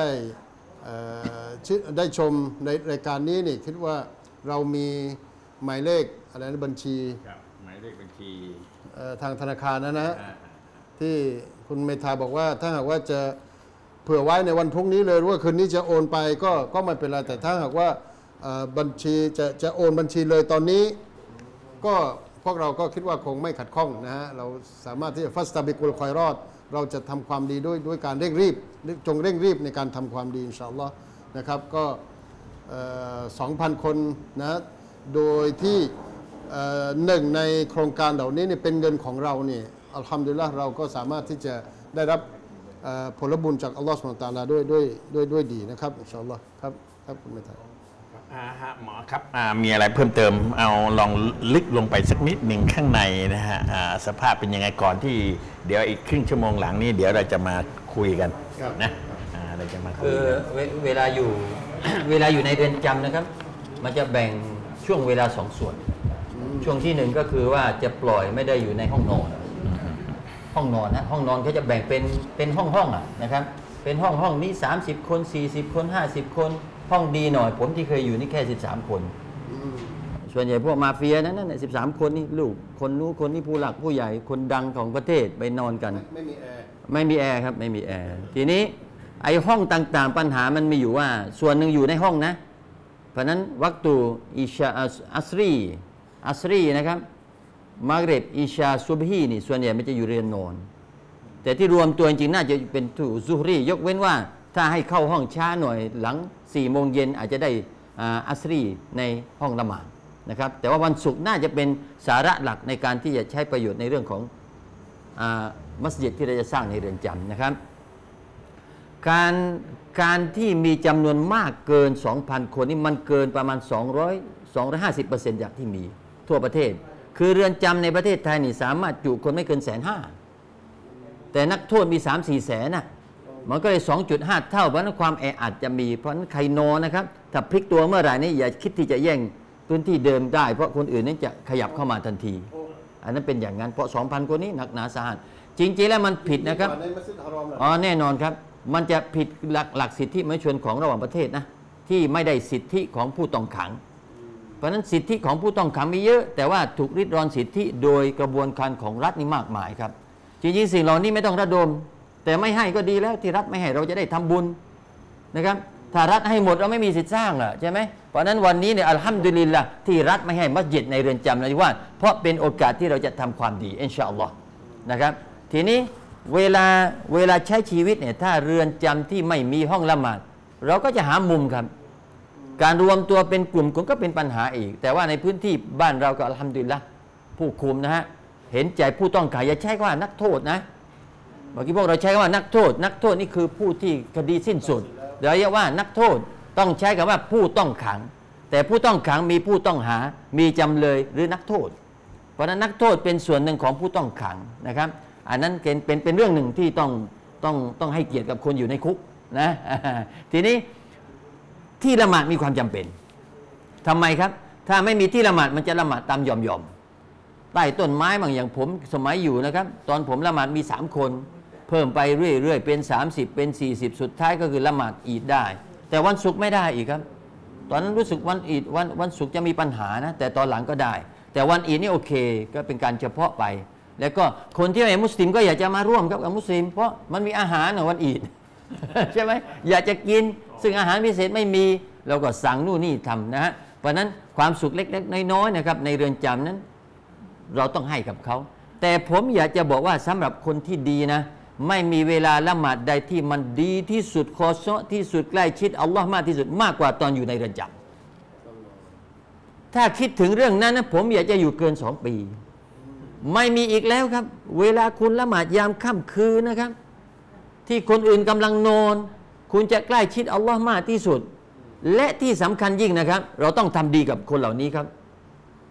ได้ชมในรายการนี้นี่คิดว่าเรามีหมายเลขอะไรนะบัญชีหมายเลขบัญชีทางธนาคารนะนะที่คุณเมธาบอกว่าถ้าหากว่าจะเผื่อไว้ในวันพรุ่งนี้เลยหรือว่าคืนนี้จะโอนไปก็ก็ไม่เป็นไรแต่ถ้าหากว่าบัญชีจะจะโอนบัญชีเลยตอนนี้ก็พวกเราก็คิดว่าคงไม่ขัดข้องนะฮะเราสามารถที่จะฟัสตาบิกุลคอยรอดเราจะทำความดีด้วยด้วยการเร่งรีบจงเร่งรีบในการทำความดีอินชาอัลลอฮ์นะครับก็สองพันคนนะโดยที่หนึ่งในโครงการเหล่านี้เนี่ยเป็นเงินของเราเนี่ยอัลฮัมดุลิลละห์เราก็สามารถที่จะได้รับผลบุญจากอัลลอฮฺซุบฮานะฮูวะตะอาลาด้วยด้วยด้วยด้วยดีนะครับอินชาอัลลอฮ์ครับครับคุณเมธาหมอครับมีอะไรเพิ่มเติมเอาลองลึกลงไปสักนิดหนึ่งข้างในนะฮะสภาพเป็นยังไงก่อนที่เดี๋ยวอีกครึ่งชั่วโมงหลังนี้เดี๋ยวเราจะมาคุยกันนะเราจะมาคุยคือเวลาอยู่ เวลาอยู่ในเรือนจำนะครับมันจะแบ่งช่วงเวลาสองส่วนช่วงที่หนึ่งก็คือว่าจะปล่อยไม่ได้อยู่ในห้องนอนห้องนอนนะห้องนอนเขาจะแบ่งเป็นเป็นห้องห้องอ่ะนะครับเป็นห้องห้องนี้สามสิบคนสี่สิบคนห้าสิบคนห้องดีหน่อยผมที่เคยอยู่นี่แค่สิบสามคนส่วนใหญ่พวกมาเฟียนั้นนั่นสิบสามคนนี่ลูกคนนู้นคนนี้ผู้หลักผู้ใหญ่คนดังของประเทศไปนอนกันไม่มีแอร์ไม่มีแอร์ครับไม่มีแอร์ทีนี้ไอห้องต่างๆปัญหามันมีอยู่ว่าส่วนหนึ่งอยู่ในห้องนะเพราะนั้นวักตูอิชาอัสรีอัสรีนะครับมักริบอิชาซุบฮีนี่ส่วนใหญ่มันจะอยู่เรือนนอนแต่ที่รวมตัวจริงๆน่าจะเป็นทูซุฮรียกเว้นว่าถ้าให้เข้าห้องช้าหน่อยหลังสี่โมงเย็นอาจจะได้อัสรีในห้องละหมาดนะครับแต่ว่าวันศุกร์น่าจะเป็นสาระหลักในการที่จะใช้ประโยชน์ในเรื่องของมัสยิดที่เราจะสร้างในเรือนจำนะครับการการที่มีจำนวนมากเกิน สองพัน คนนี่มันเกินประมาณสองร้อย สองร้อยห้าสิบเปอร์เซ็นต์ จากที่มีทั่วประเทศคือเรือนจำในประเทศไทยนี่สามารถจุคนไม่เกินแสนห้าแต่นักโทษมี สามสี่ แสนน่ะมันก็เลย สองจุดห้า เท่าเพราะนั้นความแออัดจะมีเพราะนั้นใครนอนนะครับถ้าพลิกตัวเมื่อไหร่นี่อย่าคิดที่จะแย่งพื้นที่เดิมได้เพราะคนอื่นนี่จะขยับเข้ามาทันทีอันนั้นเป็นอย่างนั้นเพราะ สองพัน คนนี้หนักหนาสาหัสจริงๆแล้วมันผิดนะครับอ๋อแน่นอนครับมันจะผิดหลักหลักสิทธิมนุษยชนของระหว่างประเทศนะที่ไม่ได้สิทธิของผู้ต้องขังเพราะนั้นสิทธิของผู้ต้องขังมีเยอะแต่ว่าถูกริดรอนสิทธิโดยกระบวนการของรัฐนี่มากมายครับจริงๆสิ่งเหล่านี้ไม่ต้องระดมแต่ไม่ให้ก็ดีแล้วที่รัฐไม่ให้เราจะได้ทำบุญนะครับถ้ารัฐให้หมดเราไม่มีสิทธิ์สร้างล่ะใช่ไหมเพราะนั้นวันนี้เนี่ยอัลฮัมดุลิลละห์ที่รัฐไม่ให้มัสยิดในเรือนจำนะว่าเพราะเป็นโอกาสที่เราจะทำความดีอินชาอัลลอฮ์นะครับทีนี้เวลาเวลาใช้ชีวิตเนี่ยถ้าเรือนจำที่ไม่มีห้องละหมาดเราก็จะหามุมครับการรวมตัวเป็นกลุ่มก็เป็นปัญหาอีกแต่ว่าในพื้นที่บ้านเราก็อัลฮัมดุลิลละห์ผู้คุมนะฮะเห็นใจผู้ต้องขังอย่าใช้คำว่านักโทษนะเมื่อกี้พวกเราใช้คำว่านักโทษนักโทษนี่คือผู้ที่คดีสิ้นสุดเดี๋ยวเรียกว่านักโทษต้องใช้คำว่าผู้ต้องขังแต่ผู้ต้องขังมีผู้ต้องหามีจำเลยหรือนักโทษเพราะนั้นนักโทษเป็นส่วนหนึ่งของผู้ต้องขังนะครับอันนั้นเป็นเป็นเป็นเรื่องหนึ่งที่ต้องต้องต้องให้เกียรติกับคนอยู่ในคุกนะทีนี้ที่ละหมาดมีความจำเป็นทำไมครับถ้าไม่มีที่ละหมาดมันจะละหมาดตามยอมยอมใต้ต้นไม้บางอย่างผมสมัยอยู่นะครับตอนผมละหมาดมีสามคนเพิ่มไปเรื่อยๆเป็นสามสิบเป็นสี่สิบสุดท้ายก็คือละหมาดอีดได้แต่วันศุกร์ไม่ได้อีกครับตอนนั้นรู้สึกวันอีดวันวันศุกร์จะมีปัญหานะแต่ตอนหลังก็ได้แต่วันอีดนี่โอเคก็เป็นการเฉพาะไปแล้วก็คนที่ไม่มุสลิมก็อยากจะมาร่วมกับมุสลิมเพราะมันมีอาหารวันอีด ใช่ไหมอยากจะกินซึ่งอาหารพิเศษไม่มีเราก็สั่งนู่นนี่ทำนะฮะเพราะนั้นความสุขเล็กๆน้อยๆนะครับในเรือนจำนั้นเราต้องให้กับเขาแต่ผมอยากจะบอกว่าสำหรับคนที่ดีนะไม่มีเวลาละหมาดใดที่มันดีที่สุดคอซอที่สุดใกล้ชิดอัลลอฮ์มากที่สุดมากกว่าตอนอยู่ในเรือนจำถ้าคิดถึงเรื่องนั้นนะผมอยากจะอยู่เกินสองปีไม่มีอีกแล้วครับเวลาคุณละหมาดยามค่ำคืนนะครับที่คนอื่นกำลังนอนคุณจะใกล้ชิดอัลลอฮ์มากที่สุดและที่สำคัญยิ่งนะครับเราต้องทำดีกับคนเหล่านี้ครับ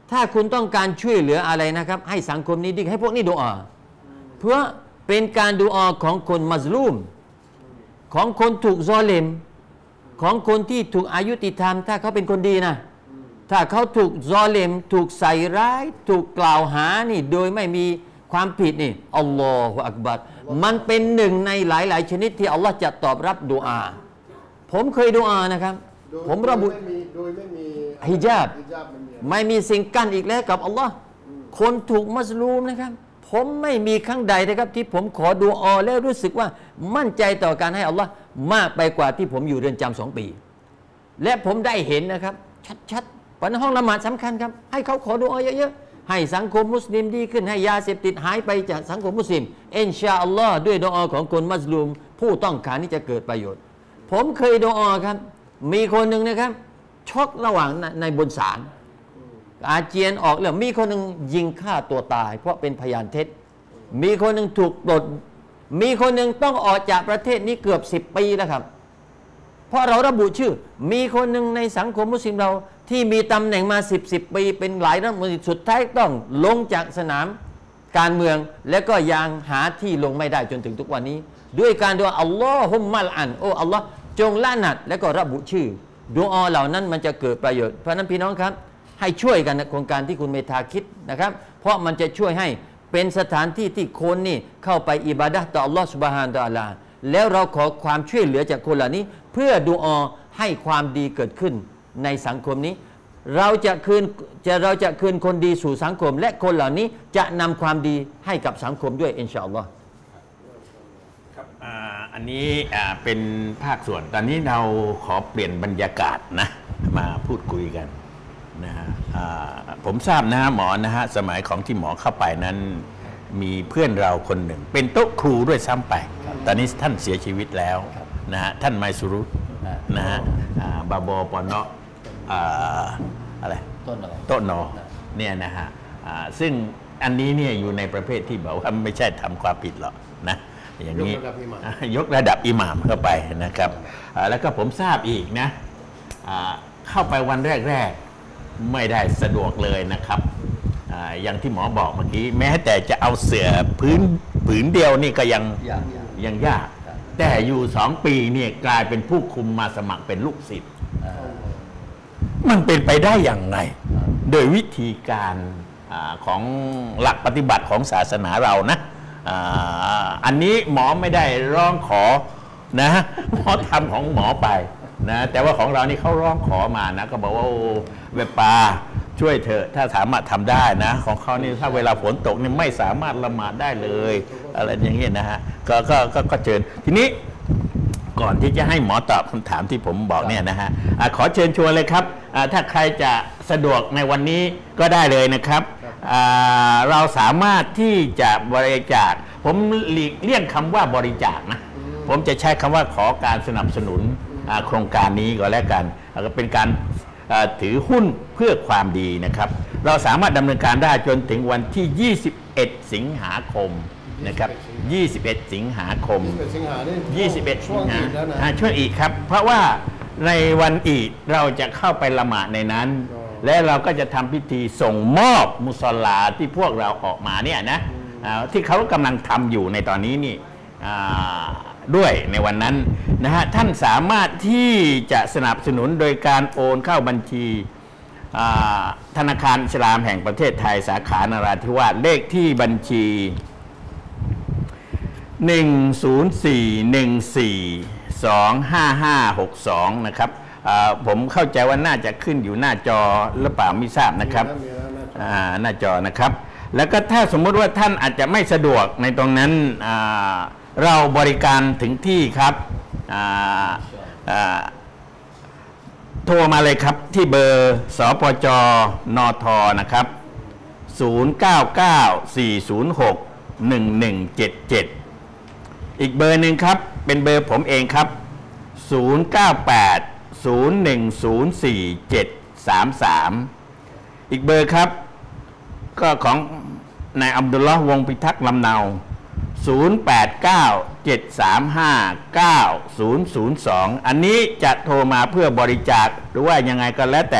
ถ้าคุณต้องการช่วยเหลืออะไรนะครับให้สังคมนี้ดีให้พวกนี้ดูอาเพื่อเป็นการดูอาของคนมัซลูมของคนถูกซอเลมของคนที่ถูกอายุติธรรมถ้าเขาเป็นคนดีนะถ้าเขาถูกซอเลมถูกใส่ร้ายถูกกล่าวหานี่โดยไม่มีความผิดนี่อัลลอฮฺอักบัรมันเป็นหนึ่งในหลายๆชนิดที่อัลลอฮฺจะตอบรับดุอาผมเคยดุอานะครับผมระบุโดยไม่มีฮิญาบไม่มีสิ่งกั้นอีกแล้วกับอัลลอฮ์คนถูกมัซลูมนะครับผมไม่มีครั้งใดนะครับที่ผมขอดุอาแล้วรู้สึกว่ามั่นใจต่อการให้อัลลอฮ์มากไปกว่าที่ผมอยู่เรือนจำสองปีและผมได้เห็นนะครับชัดๆวันห้องละหมาดสำคัญครับให้เขาขอดุอาเยอะๆให้สังคมมุสลิมดีขึ้นให้ยาเสพติดหายไปจากสังคมมุสลิมอินชาอัลลอฮ์ด้วยดุอาของคนมัซลูมผู้ต้องการที่จะเกิดประโยชน์ผมเคยดุอาครับมีคนหนึ่งนะครับช็อกระหว่างในบนศาลอาเจียนออกแล้วมีคนหนึ่งยิงฆ่าตัวตายเพราะเป็นพยานเท็จมีคนหนึ่งถูกปลดมีคนหนึ่งต้องออกจากประเทศนี้เกือบสิบปีแล้วครับเพราะเราระบุชื่อมีคนหนึ่งในสังคมมุสลิมเราที่มีตำแหน่งมาสิบสิบปีเป็นหลายรัฐมนตรีสุดท้ายต้องลงจากสนามการเมืองและก็ยังหาที่ลงไม่ได้จนถึงทุกวันนี้ด้วยการดูอัลลอฮุมมัลอันโอ้อัลลอฮ์จงละหนัดและก็ระบุชื่อดุอาเหล่านั้นมันจะเกิดประโยชน์เพราะนั้นพี่น้องครับให้ช่วยกันนะโครงการที่คุณเมธาคิดนะครับเพราะมันจะช่วยให้เป็นสถานที่ที่คนนี่เข้าไปอิบาดะห์ต่ออัลลอฮฺซุบฮานะฮูวะตะอาลาแล้วเราขอความช่วยเหลือจากคนเหล่านี้เพื่อดุอาให้ความดีเกิดขึ้นในสังคมนี้เราจะคืนจะเราจะคืนคนดีสู่สังคมและคนเหล่านี้จะนำความดีให้กับสังคมด้วยอินชาอัลลอฮ์ครับอันนี้เป็นภาคส่วนตอนนี้เราขอเปลี่ยนบรรยากาศนะมาพูดคุยกันนะฮะผมทราบนะหมอนะฮะสมัยของที่หมอเข้าไปนั้นมีเพื่อนเราคนหนึ่งเป็นโต๊ะครูด้วยซ้ำไปตอนนี้ท่านเสียชีวิตแล้วนะฮะท่านไมซุรุนะฮะบาบอปอนเนาะอะไรต้นนอโต๊ะนอเนี่ยนะฮะซึ่งอันนี้เนี่ยอยู่ในประเภทที่บอกว่าไม่ใช่ทำความผิดหรอกนะอย่างนี้ยกระดับอิหม่ามเข้าไปนะครับแล้วก็ผมทราบอีกนะเข้าไปวันแรกๆไม่ได้สะดวกเลยนะครับอย่างที่หมอบอกเมื่อกี้แม้แต่จะเอาเสื่อพื้นผืนเดียวนี่ก็ยังยังยากแต่อยู่สองปีเนี่ยกลายเป็นผู้คุมมาสมัครเป็นลูกศิษย์มันเป็นไปได้อย่างไรโดยวิธีการของหลักปฏิบัติของศาสนาเรานะอันนี้หมอไม่ได้ร้องขอนะหมอทำของหมอไปนะแต่ว่าของเรานี่เขาร้องขอมานะก็บอกว่าโอ้เวปาช่วยเถอะถ้าสามารถทำได้นะของเขานี่ถ้าเวลาฝนตกนี่ไม่สามารถละหมาดได้เลยอะไรอย่างเงี้ยนะฮะก็ก็ก็เชิญทีนี้ก่อนที่จะให้หมอตอบคำถามที่ผมบอกเนี่ยนะฮะขอเชิญชวนเลยครับถ้าใครจะสะดวกในวันนี้ก็ได้เลยนะครับเราสามารถที่จะบริจาคผมหลีกเลี่ยงคำว่าบริจาคนะผมจะใช้คำว่าขอการสนับสนุนโครงการนี้ก็แล้วกันก็เป็นการถือหุ้นเพื่อความดีนะครับเราสามารถดำเนินการได้จนถึงวันที่ยี่สิบเอ็ดสิงหาคมนะครับยี่สิบเอ็ดสิงหาคมยี่สิบเอ็ดสิงหาช่วงอีกครับเพราะว่าในวันอีดเราจะเข้าไปละหมาดในนั้นและเราก็จะทำพิธีส่งมอบมุศอลลาที่พวกเราออกมาเนี่ยนะที่เขากำลังทำอยู่ในตอนนี้นี่ด้วยในวันนั้นนะฮะท่านสามารถที่จะสนับสนุนโดยการโอนเข้าบัญชีธนาคารอิสลามแห่งประเทศไทยสาขานราธิวาสเลขที่บัญชีหนึ่ง ศูนย์ สี่ หนึ่ง สี่ สอง ห้า ห้า หก สองนะครับผมเข้าใจว่าน่าจะขึ้นอยู่หน้าจอหรือเปล่าไม่ทราบนะครับหน้าจอนะครับแล้วก็ถ้าสมมุติว่าท่านอาจจะไม่สะดวกในตรงนั้นเราบริการถึงที่ครับโทรมาเลยครับที่เบอร์สปจนทนะครับศูนย์ เก้า เก้า สี่ ศูนย์ หก หนึ่ง หนึ่ง เจ็ด เจ็ดอีกเบอร์หนึ่งครับเป็นเบอร์ผมเองครับศูนย์ เก้า แปด ศูนย์ หนึ่ง ศูนย์ สี่ เจ็ด สาม สามอีกเบอร์ครับก็ของนายอับดุลลอฮ์วงพิทักษ์ลำเนาศูนย์ แปด เก้า เจ็ด สาม ห้า เก้า ศูนย์ ศูนย์ สองอันนี้จะโทรมาเพื่อบริจาคหรือว่ายังไงก็แล้วแต่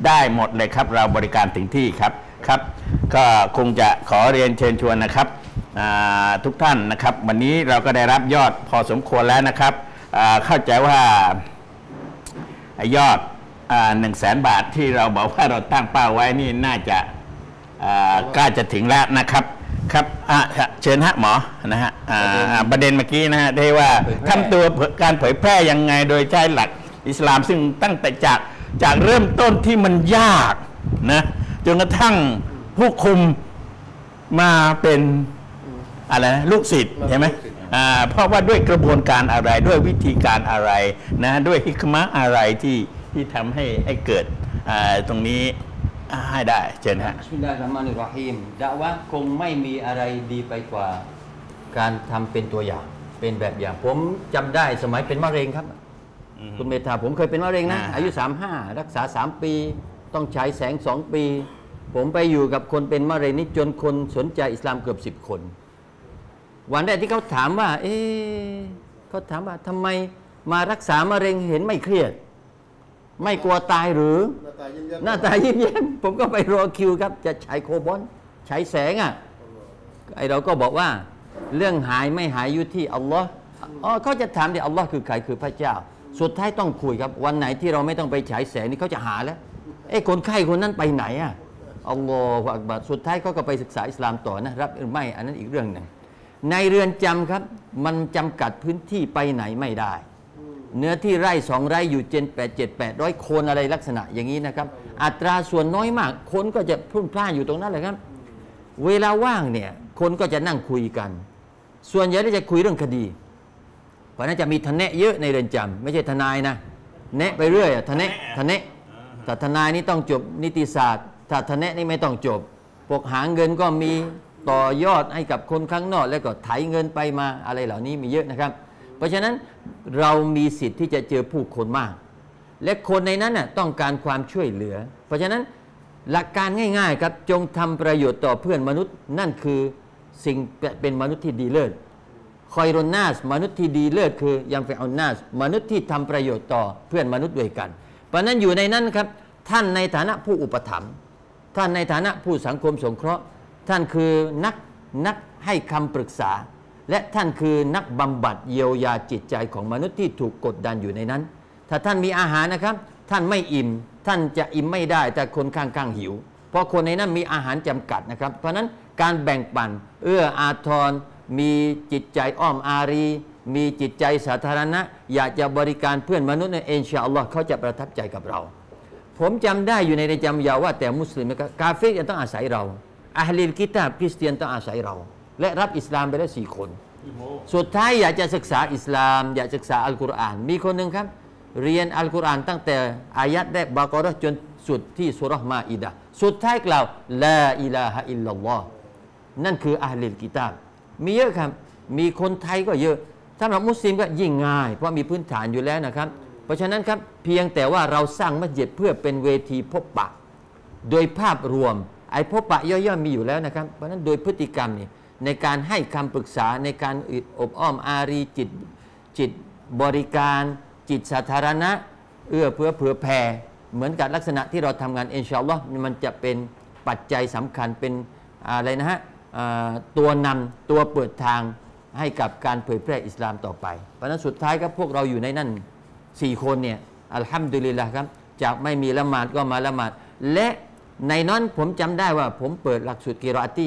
ได้หมดเลยครับเราบริการถึงที่ครับครับก็คงจะขอเรียนเชิญชวนนะครับทุกท่านนะครับวันนี้เราก็ได้รับยอดพอสมควรแล้วนะครับเข้าใจว่ายอดหนึ่งแสนบาทที่เราบอกว่าเราตั้งเป้าไว้นี่น่าจะใกล้จะถึงแล้วนะครับครับเชิญฮะหมอนะฮะประเด็นเมื่อกี้นะฮะได้ว่าทำตัวการเผยแพร่ยังไงโดยใช้หลักอิสลามซึ่งตั้งแต่จากจากเริ่มต้นที่มันยากนะจนกระทั่งผู้คุมมาเป็นอะไรนะลูกศิษย์ใช่ไหมเพราะว่าด้วยกระบวนการอะไรด้วยวิธีการอะไรนะด้วยฮิกมะอะไรที่ที่ทำให้ให้เกิดตรงนี้ให้ได้เชิญฮะบิสมิลลาฮิรเราะห์มานิรเราะฮีมดะวะห์คงไม่มีอะไรดีไปกว่าการทำเป็นตัวอย่างเป็นแบบอย่างผมจำได้สมัยเป็นมะเร็งครับคุณเมธาผมเคยเป็นมะเร็งนะอายุสามสิบห้ารักษาสามปีต้องใช้แสงสองปีผมไปอยู่กับคนเป็นมะเร็งนี่จนคนสนใจอิสลามเกือบสิบคนวันแรกที่เขาถามว่าเอ๊ะเขาถามว่าทำไมมารักษามะเร็งเห็นไม่เครียดไม่กลัวตายหรือหน้าตายิ้มแย้มผมก็ไปรอคิวครับจะใช้โคบอลใช้แสงอ่ะไอเราก็บอกว่าเรื่องหายไม่หายอยู่ที่อัลลอฮ์อ๋อเขาจะถามดิอัลลอฮ์คือใครคือพระเจ้าสุดท้ายต้องคุยครับวันไหนที่เราไม่ต้องไปฉายแสงนี่เขาจะหาแล้วเอ้คนไข้คนนั้นไปไหนอ่ะอัลลอฮฺอักบัรสุดท้ายเขาก็ไปศึกษาอิสลามต่อนะรับหรือไม่อันนั้นอีกเรื่องหนึ่งในเรือนจำครับมันจำกัดพื้นที่ไปไหนไม่ได้เนื้อที่ไร่สองไร่อยู่เจ็ดแปดเจ็ดแปดร้อยคนอะไรลักษณะอย่างนี้นะครับอัตราส่วนน้อยมากคนก็จะพุ่นพล่านอยู่ตรงนั้นเลยครับเวลาว่างเนี่ยคนก็จะนั่งคุยกันส่วนใหญ่จะคุยเรื่องคดีเพราะนั้นจะมีทนายเยอะในเรือนจำไม่ใช่ทนายนะเนะไปเรื่อยทนายทนายแต่ทนายนี่ต้องจบนิติศาสตร์ถ้าทนายนี่ไม่ต้องจบพวกหาเงินก็มีต่อยอดให้กับคนข้างนอกแล้วก็ไถเงินไปมาอะไรเหล่านี้มีเยอะนะครับเพราะฉะนั้นเรามีสิทธิ์ที่จะเจอผู้คนมากและคนในนั้นน่ะต้องการความช่วยเหลือเพราะฉะนั้นหลักการง่ายๆครับจงทำประโยชน์ต่อเพื่อนมนุษย์นั่นคือสิ่งเป็นมนุษย์ที่ดีเลิศคอยรอนนาสมนุษย์ที่ดีเลิศคือยังเฟออนนาสมนุษย์ที่ทำประโยชน์ต่อเพื่อนมนุษย์ด้วยกันเพราะนั้นอยู่ในนั้นครับท่านในฐานะผู้อุปถัมภ์ท่านในฐานะผู้สังคมสงเคราะห์ท่านคือนักนักให้คำปรึกษาและท่านคือนักบำบัดเยียวยาจิตใจของมนุษย์ที่ถูกกดดันอยู่ในนั้นถ้าท่านมีอาหารนะครับท่านไม่อิ่มท่านจะอิ่มไม่ได้แต่คนข้างๆหิวเพราะคนในนั้นมีอาหารจำกัดนะครับเพราะนั้นการแบ่งปันเอื้ออาทรมีจิตใจอ้อมอารีมีจิตใจสาธารณะอยากจะบริการเพื่อนมนุษย์ในอินชาอัลลอฮ์เขาจะประทับใจกับเราผมจำได้อยู่ในเรือนจำยาวว่าแต่มุสลิมนะครับกาเฟรจะต้องอาศัยเราอะฮลีลกิตาบคริสเตียนต้องอาศัยเราและรับอิสลามไปได้สี่คนสุดท้ายอยากจะศึกษาอิสลามอยากศึกษาอัลกุรอานมีคนหนึ่งครับเรียนอัลกุรอานตั้งแต่อายัดแรกบากอเราะห์จนสุดที่ซูเราะห์มาอิดะห์สุดท้ายกล่าวลาอิลาฮะอิลลัลลอฮ์นั่นคืออะฮลีลกิตาบมีเยอะครับมีคนไทยก็เยอะสำหรับมุสลิมก็ยิ่งง่ายเพราะมีพื้นฐานอยู่แล้วนะครับเพราะฉะนั้นครับเพียงแต่ว่าเราสร้างมัสยิดเพื่อเป็นเวทีพบปะโดยภาพรวมไอ้พบปะย่อยๆมีอยู่แล้วนะครับเพราะฉะนั้นโดยพฤติกรรมนี่ในการให้คำปรึกษาในการอบอ้อมอารีจิตจิตบริการจิตสาธารณะเอื้อเพื่อเผื่อแผ่เหมือนกับลักษณะที่เราทำงานอินชาอัลลอฮ์มันจะเป็นปัจจัยสำคัญเป็นอะไรนะฮะตัวนำตัวเปิดทางให้กับการเผยแพร่อิสลามต่อไปเพราะนั้นสุดท้ายครับพวกเราอยู่ในนั่นสี่คนเนี่ยอัลฮัมดุลิลละครับจากไม่มีละหมาดก็มาละหมาดและในนั้นผมจำได้ว่าผมเปิดหลักสูตรกิรออาตี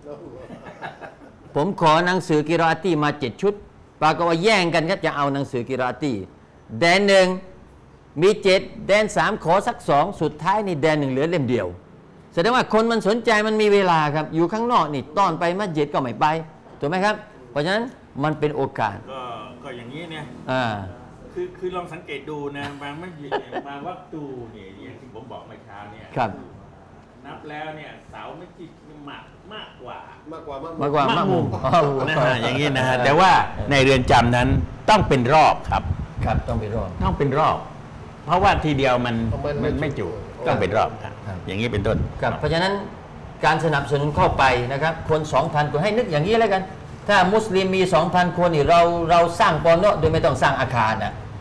ผมขอหนังสือกิรออาตีมาเจ็ดชุดปรากฏว่าแย่งกันก็จะเอาหนังสือกิรออาตีแดนหนึ่งมีเจ็ดแดนสามขอสักสองสุดท้ายนี่แดนหนึ่งเหลือเล่มเดียวแสดงว่าคนมันสนใจมันมีเวลาครับอยู่ข้างนอกนี่ต้อนไปมัสยิดก็ไม่ไปถูกไหมครับเพราะฉะนั้นมันเป็นโอกาสก็ก็อย่างนี้เนี่ยอ่าคือคือลองสังเกตดูนะบางมัสยิดบางวัดตูเนี่ยอย่างที่ผมบอกเมื่อเช้าเนี่ยครับนับแล้วเนี่ยเสามัสยิดมากมากกว่ามากกว่ามากมากกว่ามากมุมนะฮะอย่างนี้นะฮะแต่ว่าในเรือนจำนั้นต้องเป็นรอบครับครับต้องเป็นรอบต้องเป็นรอบเพราะว่าทีเดียวมันมันไม่จุต้องเป็นรอบครับอย่างนี้เป็นต้นครับเพราะฉะนั้นการสนับสนุนเข้าไปนะครับคน สองพัน คนให้นึกอย่างนี้แล้วกันถ้ามุสลิมมี สองพัน คนนี่เราเราสร้างปอนเนาะโดยไม่ต้องสร้างอาคารนะ